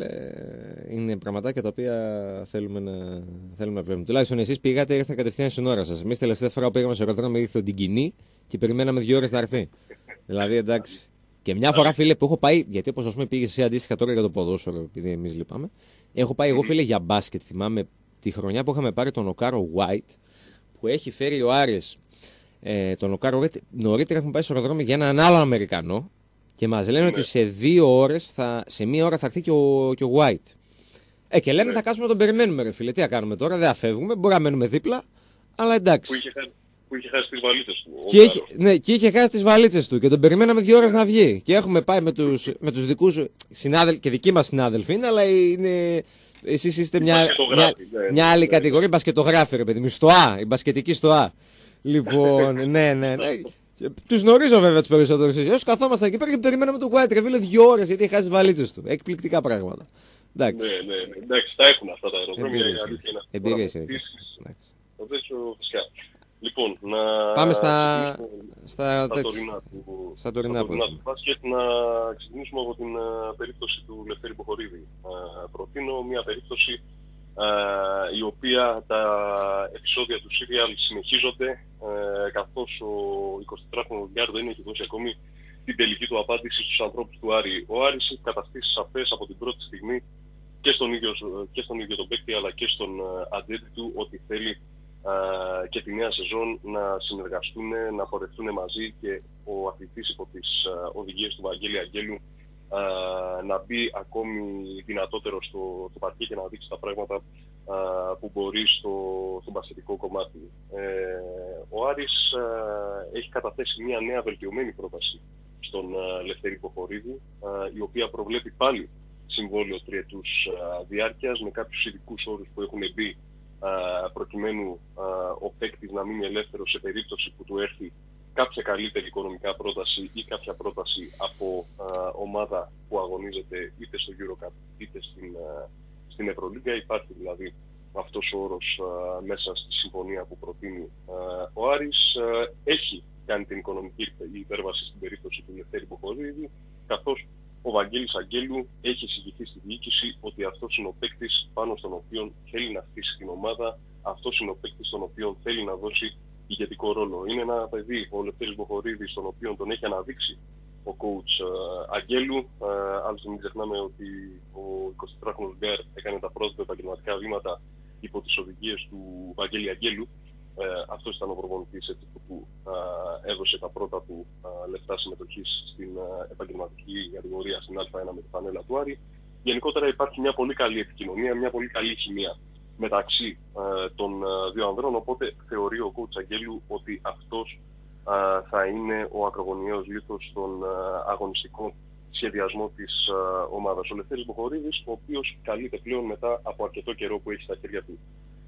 είναι πραγματάκια τα οποία θέλουμε να βλέπουμε. Τουλάχιστον εσείς πήγατε, ήρθατε κατευθείαν στην ώρα σας. Εμείς τελευταία φορά που πήγαμε σε αεροδρόμιο ήρθε την Κοινή και περιμέναμε 2 ώρες να έρθει. Δηλαδή, εντάξει. Και μια φορά, φίλε, που έχω πάει, γιατί όπως ας πούμε πήγες εσύ αντίστοιχα τώρα για το ποδόσφαιρο, επειδή εμείς λυπάμαι, έχω πάει εγώ, φίλε, για μπάσκετ. Θυμάμαι τη χρονιά που είχαμε πάρει τον Οκάρο White, που έχει φέρει ο Άρης τον Οκάρο White. Νωρίτερα έχουμε πάει στο αεροδρόμιο για έναν άλλο Αμερικανό. Και μας λένε ότι σε 2 ώρες, σε 1 ώρα θα έρθει και ο White. Και λέμε θα κάτσουμε να τον περιμένουμε, ρε φίλε. Τι θα κάνουμε τώρα, δεν θα φεύγουμε, μπορεί να μένουμε δίπλα, αλλά εντάξει. Που είχε χάσει τις βαλίτσες του. Και είχε χάσει τις βαλίτσες του και τον περιμέναμε 2 ώρες να βγει. Και έχουμε πάει με τους δικούς συνάδελφοι, και δικοί μας συνάδελφοι είναι, αλλά εσείς είστε μια άλλη κατηγορία, μπασκετογράφοι, ρε παιδί μου. Στο Α, η μπασκετική στο Α. Λοιπόν, ναι. Τους γνωρίζω βέβαια τους περισσότερους εσείς. Καθόμασταν εκεί πέρα και περιμέναμε τον White, ρε φίλε, 2 ώρες γιατί έχει χάσει τις βαλίτσες του. Εκπληκτικά πράγματα. Εντάξει. Ναι. Εντάξει, τα έχουν αυτά τα αεροδρόμια. Εμπειρίες είναι. Το τέτοιο φυσικά. Λοιπόν, πάμε στα τωρινά του μπάσκετ, να ξεκινήσουμε από την περίπτωση του Λευτέρη Μποχορίδη. Προτείνω μια περίπτωση η οποία τα επεισόδια του Serial συνεχίζονται, καθώς ο 24χρονος Γκάρ δεν έχει δώσει ακόμη την τελική του απάντηση στους ανθρώπους του Άρη. Ο Άρης έχει καταστήσει σαφές από την πρώτη στιγμή και στον ίδιο τον παίκτη, αλλά και στον ατζέντη του, ότι θέλει και τη νέα σεζόν να συνεργαστούν, να πορευτούν μαζί, και ο αθλητής υπό τις οδηγίες του Βαγγέλη Αγγέλου να μπει ακόμη δυνατότερο στο παρκέ και να δείξει τα πράγματα που μπορεί στο μπασκετικό κομμάτι. Ο Άρης έχει καταθέσει μια νέα βελτιωμένη πρόταση Λευτέρη Μποχορίδη, η οποία προβλέπει πάλι συμβόλαιο τριετούς διάρκειας με κάποιους ειδικούς όρους που έχουν μπει προκειμένου ο παίκτης να μείνει ελεύθερος σε περίπτωση που του έρθει κάποια καλύτερη οικονομικά πρόταση ή κάποια πρόταση από ομάδα που αγωνίζεται είτε στο EuroCup είτε στην Ευρωλίγκα. Υπάρχει δηλαδή αυτός ο όρος μέσα στη συμφωνία που προτείνει ο Άρης. Έχει κάνει την οικονομική υπέρβαση στην περίπτωση του Λευτέρη Μποχορίδη, καθώς ο Βαγγέλης Αγγέλου έχει εισηγηθεί στη διοίκηση ότι αυτός είναι ο παίκτης πάνω στον οποίο θέλει να χτίσει την ομάδα, αυτός είναι ο παίκτης στον οποίο θέλει να δώσει ηγετικό ρόλο. Είναι ένα παιδί, ο Λευτέρης Μποχορίδης, στον οποίο τον έχει αναδείξει ο coach Αγγέλου. Άλλωστε μην ξεχνάμε ότι ο 24χρονος Γκάρ έκανε τα πρώτα επαγγελματικά βήματα υπό τις οδηγίες του Βαγγέλη Αγγέλου. Αυτός ήταν ο προπονητής που έδωσε τα πρώτα του λεφτά συμμετοχής στην επαγγελματική κατηγορία στην Α1 με τη φανέλα του Άρη. Γενικότερα υπάρχει μια πολύ καλή επικοινωνία, μια πολύ καλή χημεία μεταξύ των δύο ανδρών, οπότε θεωρεί ο coach Αγγέλου ότι αυτός θα είναι ο ακρογωνιαίος λίθος στον αγωνιστικό σχεδιασμό της ομάδας. Ο Λευτέρης Μποχορίδης, ο οποίος καλείται πλέον μετά από αρκετό καιρό που έχει στα χέρια του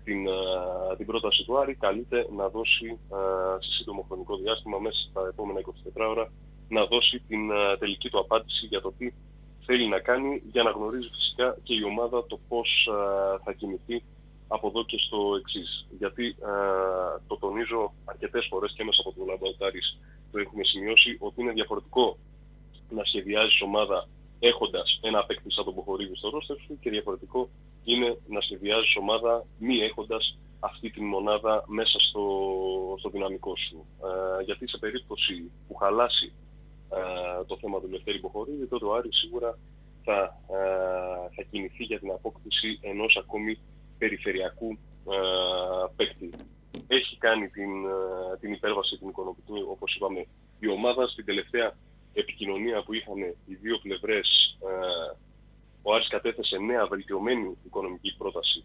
την πρόταση του Άρη, καλείται να δώσει σε σύντομο χρονικό διάστημα, μέσα στα επόμενα 24 ώρα, να δώσει την τελική του απάντηση για το τι θέλει να κάνει, για να γνωρίζει φυσικά και η ομάδα το πώς θα κινηθεί από εδώ και στο εξής. Γιατί το τονίζω αρκετές φορές και μέσα από το Λαμπαουτάρης το έχουμε σημειώσει, ότι είναι διαφορετικό να σχεδιάζεις ομάδα έχοντας ένα παίκτη σαν τον Μποχορίδη στο ρόστερ σου και διαφορετικό είναι να σχεδιάζεις ομάδα μη έχοντας αυτή την μονάδα μέσα στο δυναμικό σου. Γιατί σε περίπτωση που χαλάσει το θέμα του Λευτέρη Μποχορίδη, τότε ο Άρης σίγουρα θα κινηθεί για την απόκτηση ενός ακόμη περιφερειακού παίκτη. Έχει κάνει την υπέρβαση την οικονομική, όπως είπαμε, η ομάδα. Στην τελευταία επικοινωνία που είχαν οι δύο πλευρές, ο Άρης κατέθεσε νέα βελτιωμένη οικονομική πρόταση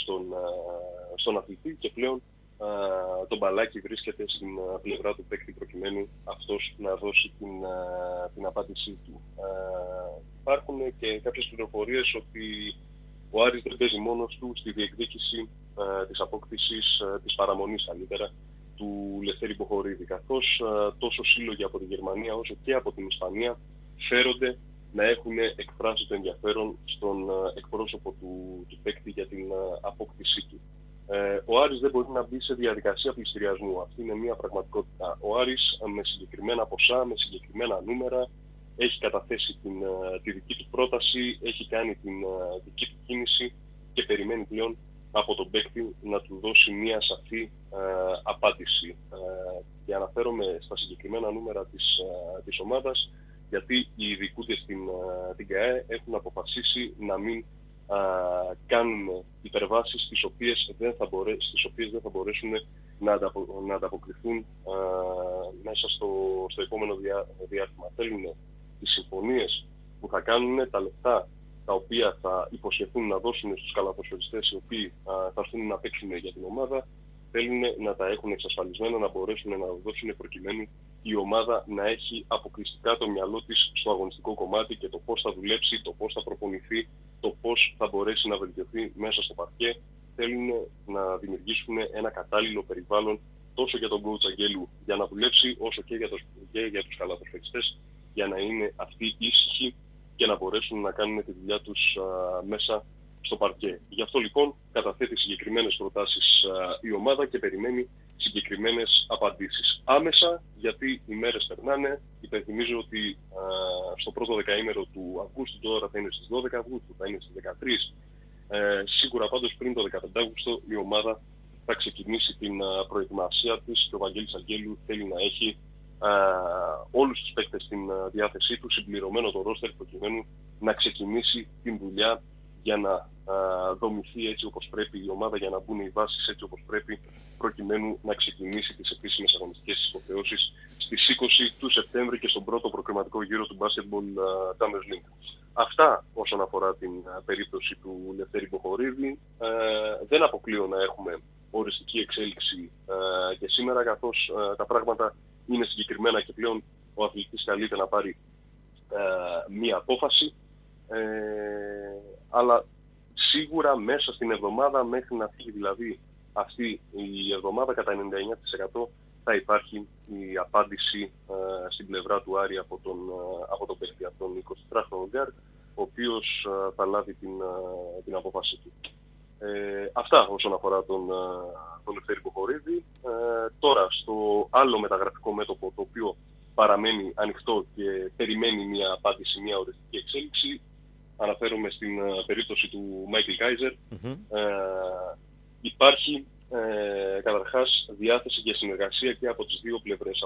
στον αθλητή και πλέον το μπαλάκι βρίσκεται στην πλευρά του παίκτη προκειμένου αυτός να δώσει την απάντησή του. Υπάρχουν και κάποιες πληροφορίες ότι ο Άρης δεν παίζει μόνος του στη διεκδίκηση της απόκτησης, της παραμονής καλύτερα, του Λευτέρη Μποχορίδη, καθώς τόσο σύλλογοι από τη Γερμανία όσο και από την Ισπανία φέρονται να έχουν εκφράσει το ενδιαφέρον στον εκπρόσωπο του παίκτη για την απόκτησή του. Ο Άρης δεν μπορεί να μπει σε διαδικασία πληστηριασμού. Αυτή είναι μια πραγματικότητα. Ο Άρης με συγκεκριμένα ποσά, με συγκεκριμένα νούμερα, έχει καταθέσει τη δική του πρόταση, έχει κάνει την δική του κίνηση και περιμένει πλέον από τον παίκτη να του δώσει μια σαφή απάντηση. Και αναφέρομαι στα συγκεκριμένα νούμερα της ομάδας, γιατί οι ειδικούνται στην ΚΑΕ έχουν αποφασίσει να μην κάνουν υπερβάσεις στις οποίες δεν θα μπορέσουν να ανταποκριθούν μέσα στο επόμενο διάστημα. Θέλουν τις συμφωνίες που θα κάνουν, τα λεφτά τα οποία θα υποσχεθούν να δώσουν στους καλαθοσφαιριστές οι οποίοι θα έρθουν να παίξουν για την ομάδα, θέλουν να τα έχουν εξασφαλισμένα, να μπορέσουν να δώσουν προκειμένου η ομάδα να έχει αποκλειστικά το μυαλό της στο αγωνιστικό κομμάτι και το πώς θα δουλέψει, το πώς θα προπονηθεί, το πώς θα μπορέσει να βελτιωθεί μέσα στο παρκέ. Θέλουν να δημιουργήσουν ένα κατάλληλο περιβάλλον τόσο για τον coach Αγγέλου για να δουλέψει, όσο και για τους καλαθοσφαιριστές για να είναι αυτοί ήσυχοι και να μπορέσουν να κάνουν τη δουλειά τους μέσα στο παρκέ. Γι' αυτό λοιπόν καταθέτει συγκεκριμένες προτάσεις η ομάδα και περιμένει συγκεκριμένες απαντήσεις. Άμεσα, γιατί οι μέρες περνάνε, υπενθυμίζω ότι στο πρώτο δεκαήμερο του Αυγούστου, τώρα θα είναι στις 12 Αυγούστου, θα είναι στις 13. Σίγουρα πάντως πριν το 15 Αύγουστο η ομάδα θα ξεκινήσει την προετοιμασία της και ο Βαγγέλης Αγγέλου θέλει να έχει όλους τους παίκτες στην διάθεσή του, συμπληρωμένο το ρόστερ προκειμένου να ξεκινήσει την δουλειά για να δομηθεί έτσι όπως πρέπει η ομάδα, για να μπουν οι βάσεις έτσι όπως πρέπει προκειμένου να ξεκινήσει τις επίσημες αγωνιστικές υποχρεώσεις στις 20 του Σεπτέμβρη και στον πρώτο προκριματικό γύρο του Basketball Champions League. Αυτά όσον αφορά την περίπτωση του Λευτέρη Μποχορίδη. Δεν αποκλείω να έχουμε οριστική εξέλιξη και σήμερα, καθώς τα πράγματα είναι συγκεκριμένα και πλέον ο αθλητής καλείται να πάρει μία απόφαση, αλλά σίγουρα μέσα στην εβδομάδα, μέχρι να φύγει δηλαδή αυτή η εβδομάδα, κατά 99% θα υπάρχει η απάντηση στην πλευρά του Άρη από τον παίκτη, από τον 24χρονο γκάρ, ο οποίος θα λάβει την απόφαση του. Αυτά όσον αφορά τον Λευτέρη Μποχορίδη. Τώρα στο άλλο μεταγραφικό μέτωπο, το οποίο παραμένει ανοιχτό και περιμένει μια απάντηση, μια οριστική εξέλιξη, αναφέρομαι στην περίπτωση του Μάικλ Κάιζερ. Υπάρχει καταρχάς διάθεση και συνεργασία και από τις δύο πλευρές.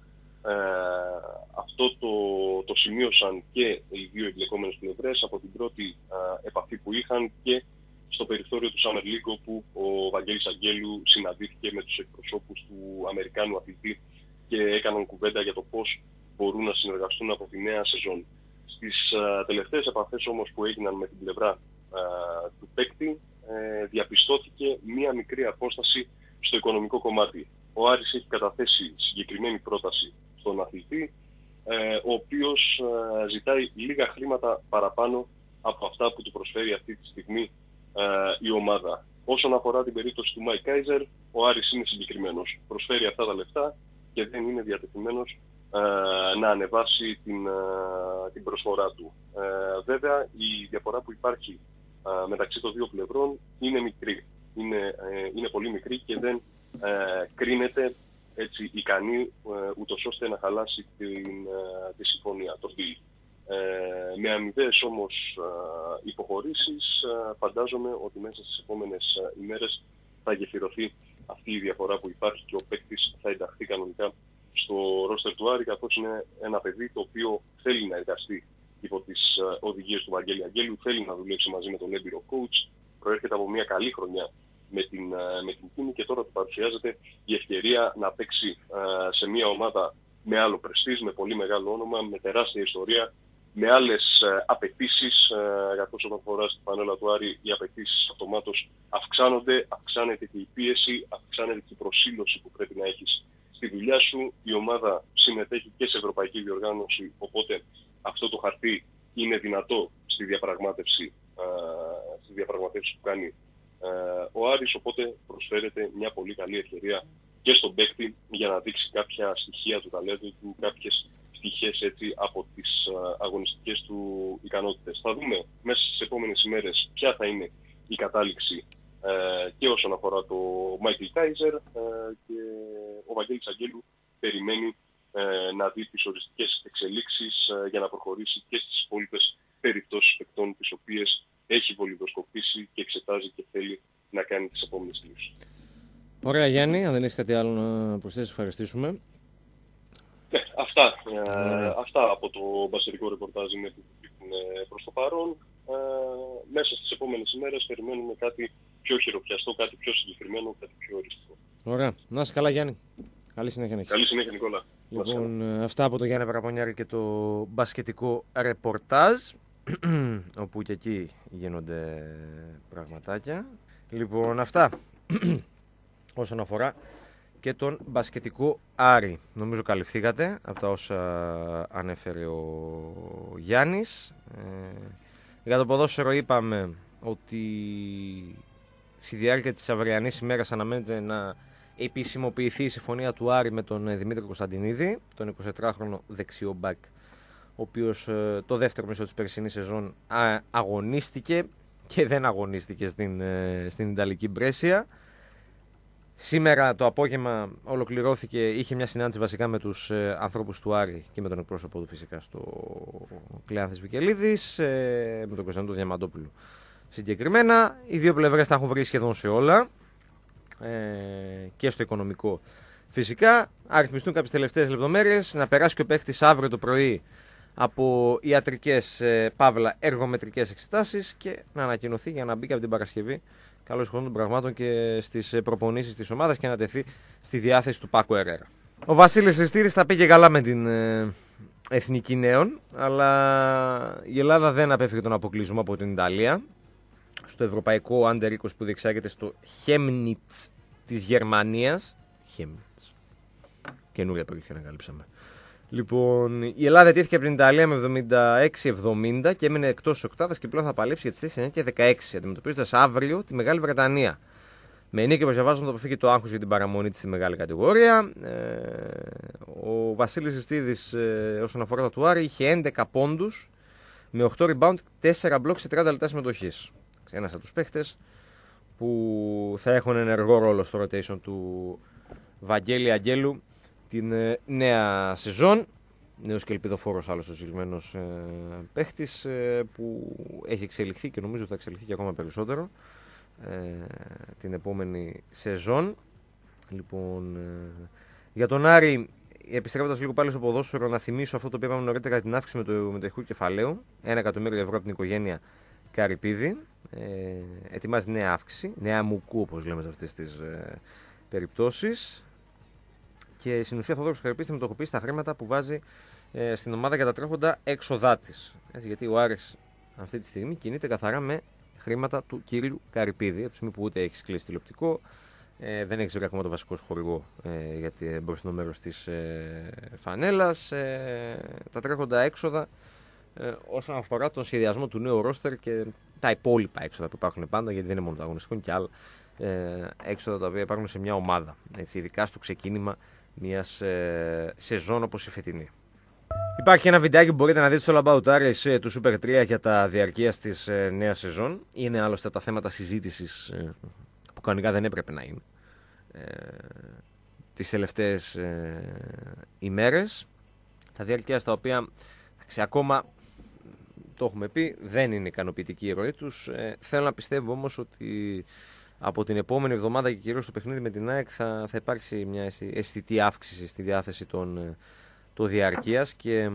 Αυτό το σημείωσαν και οι δύο εμπλεκόμενες πλευρές από την πρώτη επαφή που είχαν και στο περιθώριο του Summer League, όπου ο Βαγγέλης Αγγέλου συναντήθηκε με τους εκπροσώπους του Αμερικάνου αθλητή και έκαναν κουβέντα για το πώς μπορούν να συνεργαστούν από τη νέα σεζόν. Στις τελευταίες επαφές όμως που έγιναν με την πλευρά του παίκτη, διαπιστώθηκε μία μικρή απόσταση στο οικονομικό κομμάτι. Ο Άρης έχει καταθέσει συγκεκριμένη πρόταση στον αθλητή, ο οποίος ζητάει λίγα χρήματα παραπάνω από αυτά που του προσφέρει αυτή τη στιγμή η ομάδα. Όσον αφορά την περίπτωση του Μάικ Κάιζερ, ο Άρης είναι συγκεκριμένος. Προσφέρει αυτά τα λεφτά και δεν είναι διατεθειμένος να ανεβάσει την προσφορά του. Βέβαια, η διαφορά που υπάρχει μεταξύ των δύο πλευρών είναι μικρή. Είναι πολύ μικρή και δεν κρίνεται έτσι ικανή ούτως ώστε να χαλάσει τη συμφωνία, το deal. Με αμοιβαίες όμως υποχωρήσεις, φαντάζομαι ότι μέσα στις επόμενες ημέρες θα γεφυρωθεί αυτή η διαφορά που υπάρχει και ο παίκτης θα ενταχθεί κανονικά στο ρόστερ του Άρη, καθώς είναι ένα παιδί το οποίο θέλει να εργαστεί υπό τις οδηγίες του Βαγγέλη Αγγέλου, θέλει να δουλέψει μαζί με τον έμπειρο coach, προέρχεται από μια καλή χρονιά με την Κίνη και τώρα του παρουσιάζεται η ευκαιρία να παίξει σε μια ομάδα με άλλο πρεστίζ, με πολύ μεγάλο όνομα, με τεράστια ιστορία, με άλλες απαιτήσεις, καθώς όταν φοράς την φανέλα του Άρη οι απαιτήσεις αυτομάτως αυξάνονται, αυξάνεται και η πίεση, αυξάνεται και η προσήλωση που πρέπει να έχεις στη δουλειά σου. Η ομάδα συμμετέχει και σε ευρωπαϊκή διοργάνωση, οπότε αυτό το χαρτί είναι δυνατό στη διαπραγμάτευση που κάνει ο Άρης, οπότε προσφέρεται μια πολύ καλή ευκαιρία και στον παίκτη για να δείξει κάποια στοιχεία του ταλέντου του, κάποιες πτυχές έτσι από τις αγωνιστικές του ικανότητες. Θα δούμε μέσα στις επόμενες ημέρες ποια θα είναι η κατάληξη και όσον αφορά το Μάικλ Κάιζερ, και ο Βαγγέλης Αγγέλου περιμένει να δει τις οριστικές εξελίξεις για να προχωρήσει και στις υπόλοιπες περιπτώσεις παικτών τις οποίες έχει βολιδοσκοπήσει και εξετάζει και θέλει να κάνει τις επόμενες λύσεις. Ωραία Γιάννη, αν δεν έχεις κάτι άλλο να προσθέσεις, ευχαριστήσουμε. Ναι, αυτά από το μπασκετικό ρεπορτάζ είναι που υπάρχουν προς το παρόν. Μέσα στις επόμενες ημέρες περιμένουμε κάτι πιο χειροπιαστό, κάτι πιο συγκεκριμένο, κάτι πιο οριστικό. Ωραία. Να είσαι καλά Γιάννη. Καλή συνέχεια. Καλή συνέχεια Νικόλα. Λοιπόν, αυτά από το Γιάννη Παραπονιάρη και το μπασκετικό ρεπορτάζ, όπου και εκεί γίνονται πραγματάκια. Λοιπόν, αυτά όσον αφορά και τον μπασκετικό Άρη. Νομίζω καλυφθήκατε από τα όσα ανέφερε ο Γιάννης. Για το ποδόσφαιρο είπαμε ότι στη διάρκεια της αυριανής ημέρας αναμένεται να επισημοποιηθεί η συμφωνία του Άρη με τον Δημήτρη Κωνσταντινίδη, τον 24χρονο δεξιό μπακ, ο οποίος το δεύτερο μισό της περσινής σεζόν αγωνίστηκε και δεν αγωνίστηκε στην Ιταλική Μπρέσια. Σήμερα το απόγευμα ολοκληρώθηκε, είχε μια συνάντηση βασικά με τους ανθρώπους του Άρη και με τον εκπρόσωπο του φυσικά στο Κλεάνθης Βικελίδης, με τον Κωνσταντίνο Διαμαντόπουλο συγκεκριμένα. Οι δύο πλευρές τα έχουν βρει σχεδόν σε όλα, και στο οικονομικό φυσικά. Αριθμιστούν κάποιες τελευταίες λεπτομέρειες, να περάσει και ο παίχτης αύριο το πρωί από ιατρικές παύλα εργομετρικές εξετάσεις και να ανακοινωθεί για να μπει και από την Παρασκευή καλώς χρόνο των πραγμάτων και στις προπονήσεις της ομάδας και να τεθεί στη διάθεση του Πάκου Ερέρα. Ο Βασίλης Χριστίδης θα πήγε καλά με την Εθνική Νέων, αλλά η Ελλάδα δεν απέφυγε τον αποκλεισμό από την Ιταλία στο ευρωπαϊκό Under 20 που διεξάγεται στο Chemnitz της Γερμανίας. Chemnitz. Καινούργια περιοχή ανακαλύψαμε. Λοιπόν, η Ελλάδα τήθηκε από την Ιταλία με 76-70 και έμεινε εκτός οκτάδας και πλέον θα παλέψει για τις θέσεις 9 και 16, αντιμετωπίζοντας αύριο τη Μεγάλη Βρετανία. Με νίκη προσδιαβάζουμε το αποφύγει το άγχος για την παραμονή της στη μεγάλη κατηγορία. Ο Βασίλης Ζηστίδης, όσον αφορά το του Άρη, είχε 11 πόντους με 8 rebound, 4 μπλοκ σε 30 λεπτά συμμετοχής. Ένας από τους παίχτες που θα έχουν ενεργό ρόλο στο rotation του Βαγγέλη Αγγέλου την νέα σεζόν. Νέος και ελπιδοφόρος άλλος ο συγκεκριμένος παίχτης που έχει εξελιχθεί και νομίζω θα εξελιχθεί και ακόμα περισσότερο την επόμενη σεζόν. Λοιπόν, για τον Άρη, επιστρέφοντας λίγο πάλι στο ποδόσφαιρο, να θυμίσω αυτό το οποίο είπαμε νωρίτερα, την αύξηση με το ηχού κεφαλαίου, 1 εκατομμύριο ευρώ από την οικογένεια Καρυπίδη. Ετοιμάζει νέα αύξηση, νέα μουκού όπως λέμε σε αυτές τις περιπτώσεις. Και στην ουσία ο Θοδωρός Καρυπίδης θα μετοχοποιήσει τα χρήματα που βάζει στην ομάδα για τα τρέχοντα έξοδά της. Γιατί ο Άρης αυτή τη στιγμή κινείται καθαρά με χρήματα του κύριου Καρυπίδη. Από τη στιγμή που ούτε έχει κλείσει τηλεοπτικό, δεν έχει βρει ακόμα το βασικό χορηγό για το μπροστινό μέρος της φανέλας. Τα τρέχοντα έξοδα όσον αφορά τον σχεδιασμό του νέου ρόστερ και τα υπόλοιπα έξοδα που υπάρχουν πάντα, γιατί δεν είναι μόνο το αγωνιστικό, είναι και άλλα έξοδα τα οποία υπάρχουν σε μια ομάδα. Έτσι, ειδικά στο ξεκίνημα μιας σεζόν όπως η φετινή. Υπάρχει ένα βιντεάκι που μπορείτε να δείτε στο All About Aries του Super 3 για τα διαρκείας της νέας σεζόν. Είναι άλλωστε τα θέματα συζήτησης που κανονικά δεν έπρεπε να είναι τις τελευταίες ημέρες. Τα διαρκεία στα οποία ακόμα το έχουμε πει δεν είναι ικανοποιητική η ροή τους. Θέλω να πιστεύω όμως ότι από την επόμενη εβδομάδα και κυρίως στο παιχνίδι με την ΑΕΚ θα υπάρξει μια αισθητή αύξηση στη διάθεση των διαρκείας και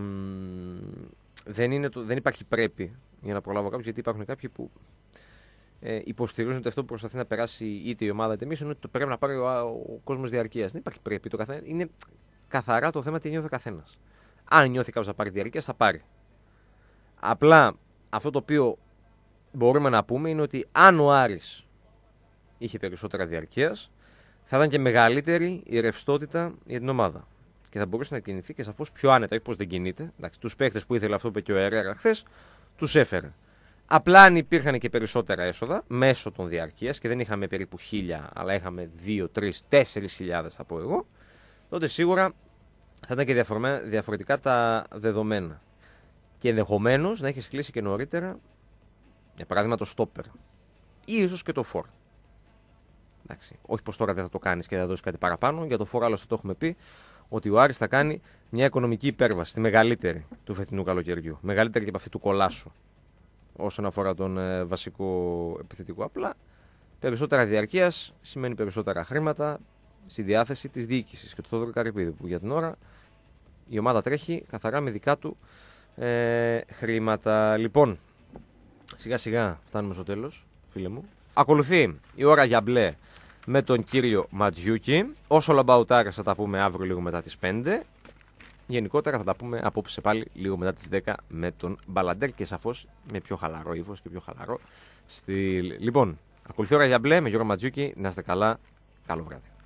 δεν υπάρχει πρέπει για να προλάβω κάποιους, γιατί υπάρχουν κάποιοι που υποστηρίζουν ότι αυτό που προσπαθεί να περάσει είτε η ομάδα είτε εμείς είναι ότι το πρέπει να πάρει ο κόσμος διαρκείας. Δεν υπάρχει πρέπει. Είναι καθαρά το θέμα τι νιώθει ο καθένας. Αν νιώθει κάποιος να πάρει διαρκείας, θα πάρει. Απλά αυτό το οποίο μπορούμε να πούμε είναι ότι αν ο Άρης είχε περισσότερα διαρκείας, θα ήταν και μεγαλύτερη η ρευστότητα για την ομάδα. Και θα μπορούσε να κινηθεί και σαφώς πιο άνετα, όχι πως δεν κινείται. Τους παίχτες που ήθελε, αυτό που είπε και ο Ερέρα χθες, τους έφερε. Απλά αν υπήρχαν και περισσότερα έσοδα μέσω των διαρκείας και δεν είχαμε περίπου 1.000, αλλά είχαμε 2, 3, 4.000 θα πω εγώ, τότε σίγουρα θα ήταν και διαφορετικά τα δεδομένα. Και ενδεχομένως να έχεις κλείσει και νωρίτερα, για παράδειγμα το στόπερ ή ίσως και το φορ. Εντάξει, όχι πως τώρα δεν θα το κάνεις και θα δώσεις κάτι παραπάνω. Για το φορ άλλωστε το έχουμε πει ότι ο Άρης θα κάνει μια οικονομική υπέρβαση, τη μεγαλύτερη του φετινού καλοκαιριού. Μεγαλύτερη και από αυτή του Κολάσου όσον αφορά τον βασικό επιθετικό. Απλά περισσότερα διαρκείας σημαίνει περισσότερα χρήματα στη διάθεση της διοίκησης και του Θόδωρου Καρυπίδη, που για την ώρα η ομάδα τρέχει καθαρά με δικά του χρήματα. Λοιπόν, σιγά σιγά φτάνουμε στο τέλος, φίλε μου. Ακολουθεί η ώρα για μπλε με τον κύριο Ματζιούκη. Όσο λαμπαουτάρες θα τα πούμε αύριο λίγο μετά τις 5. Γενικότερα θα τα πούμε απόψε πάλι λίγο μετά τις 10 με τον Μπαλαντέρ και σαφώς με πιο χαλαρό ύφος και πιο χαλαρό στυλ. Λοιπόν, ακολουθεί η ώρα για μπλε με Γιώργο Ματζιούκη. Να είστε καλά. Καλό βράδυ.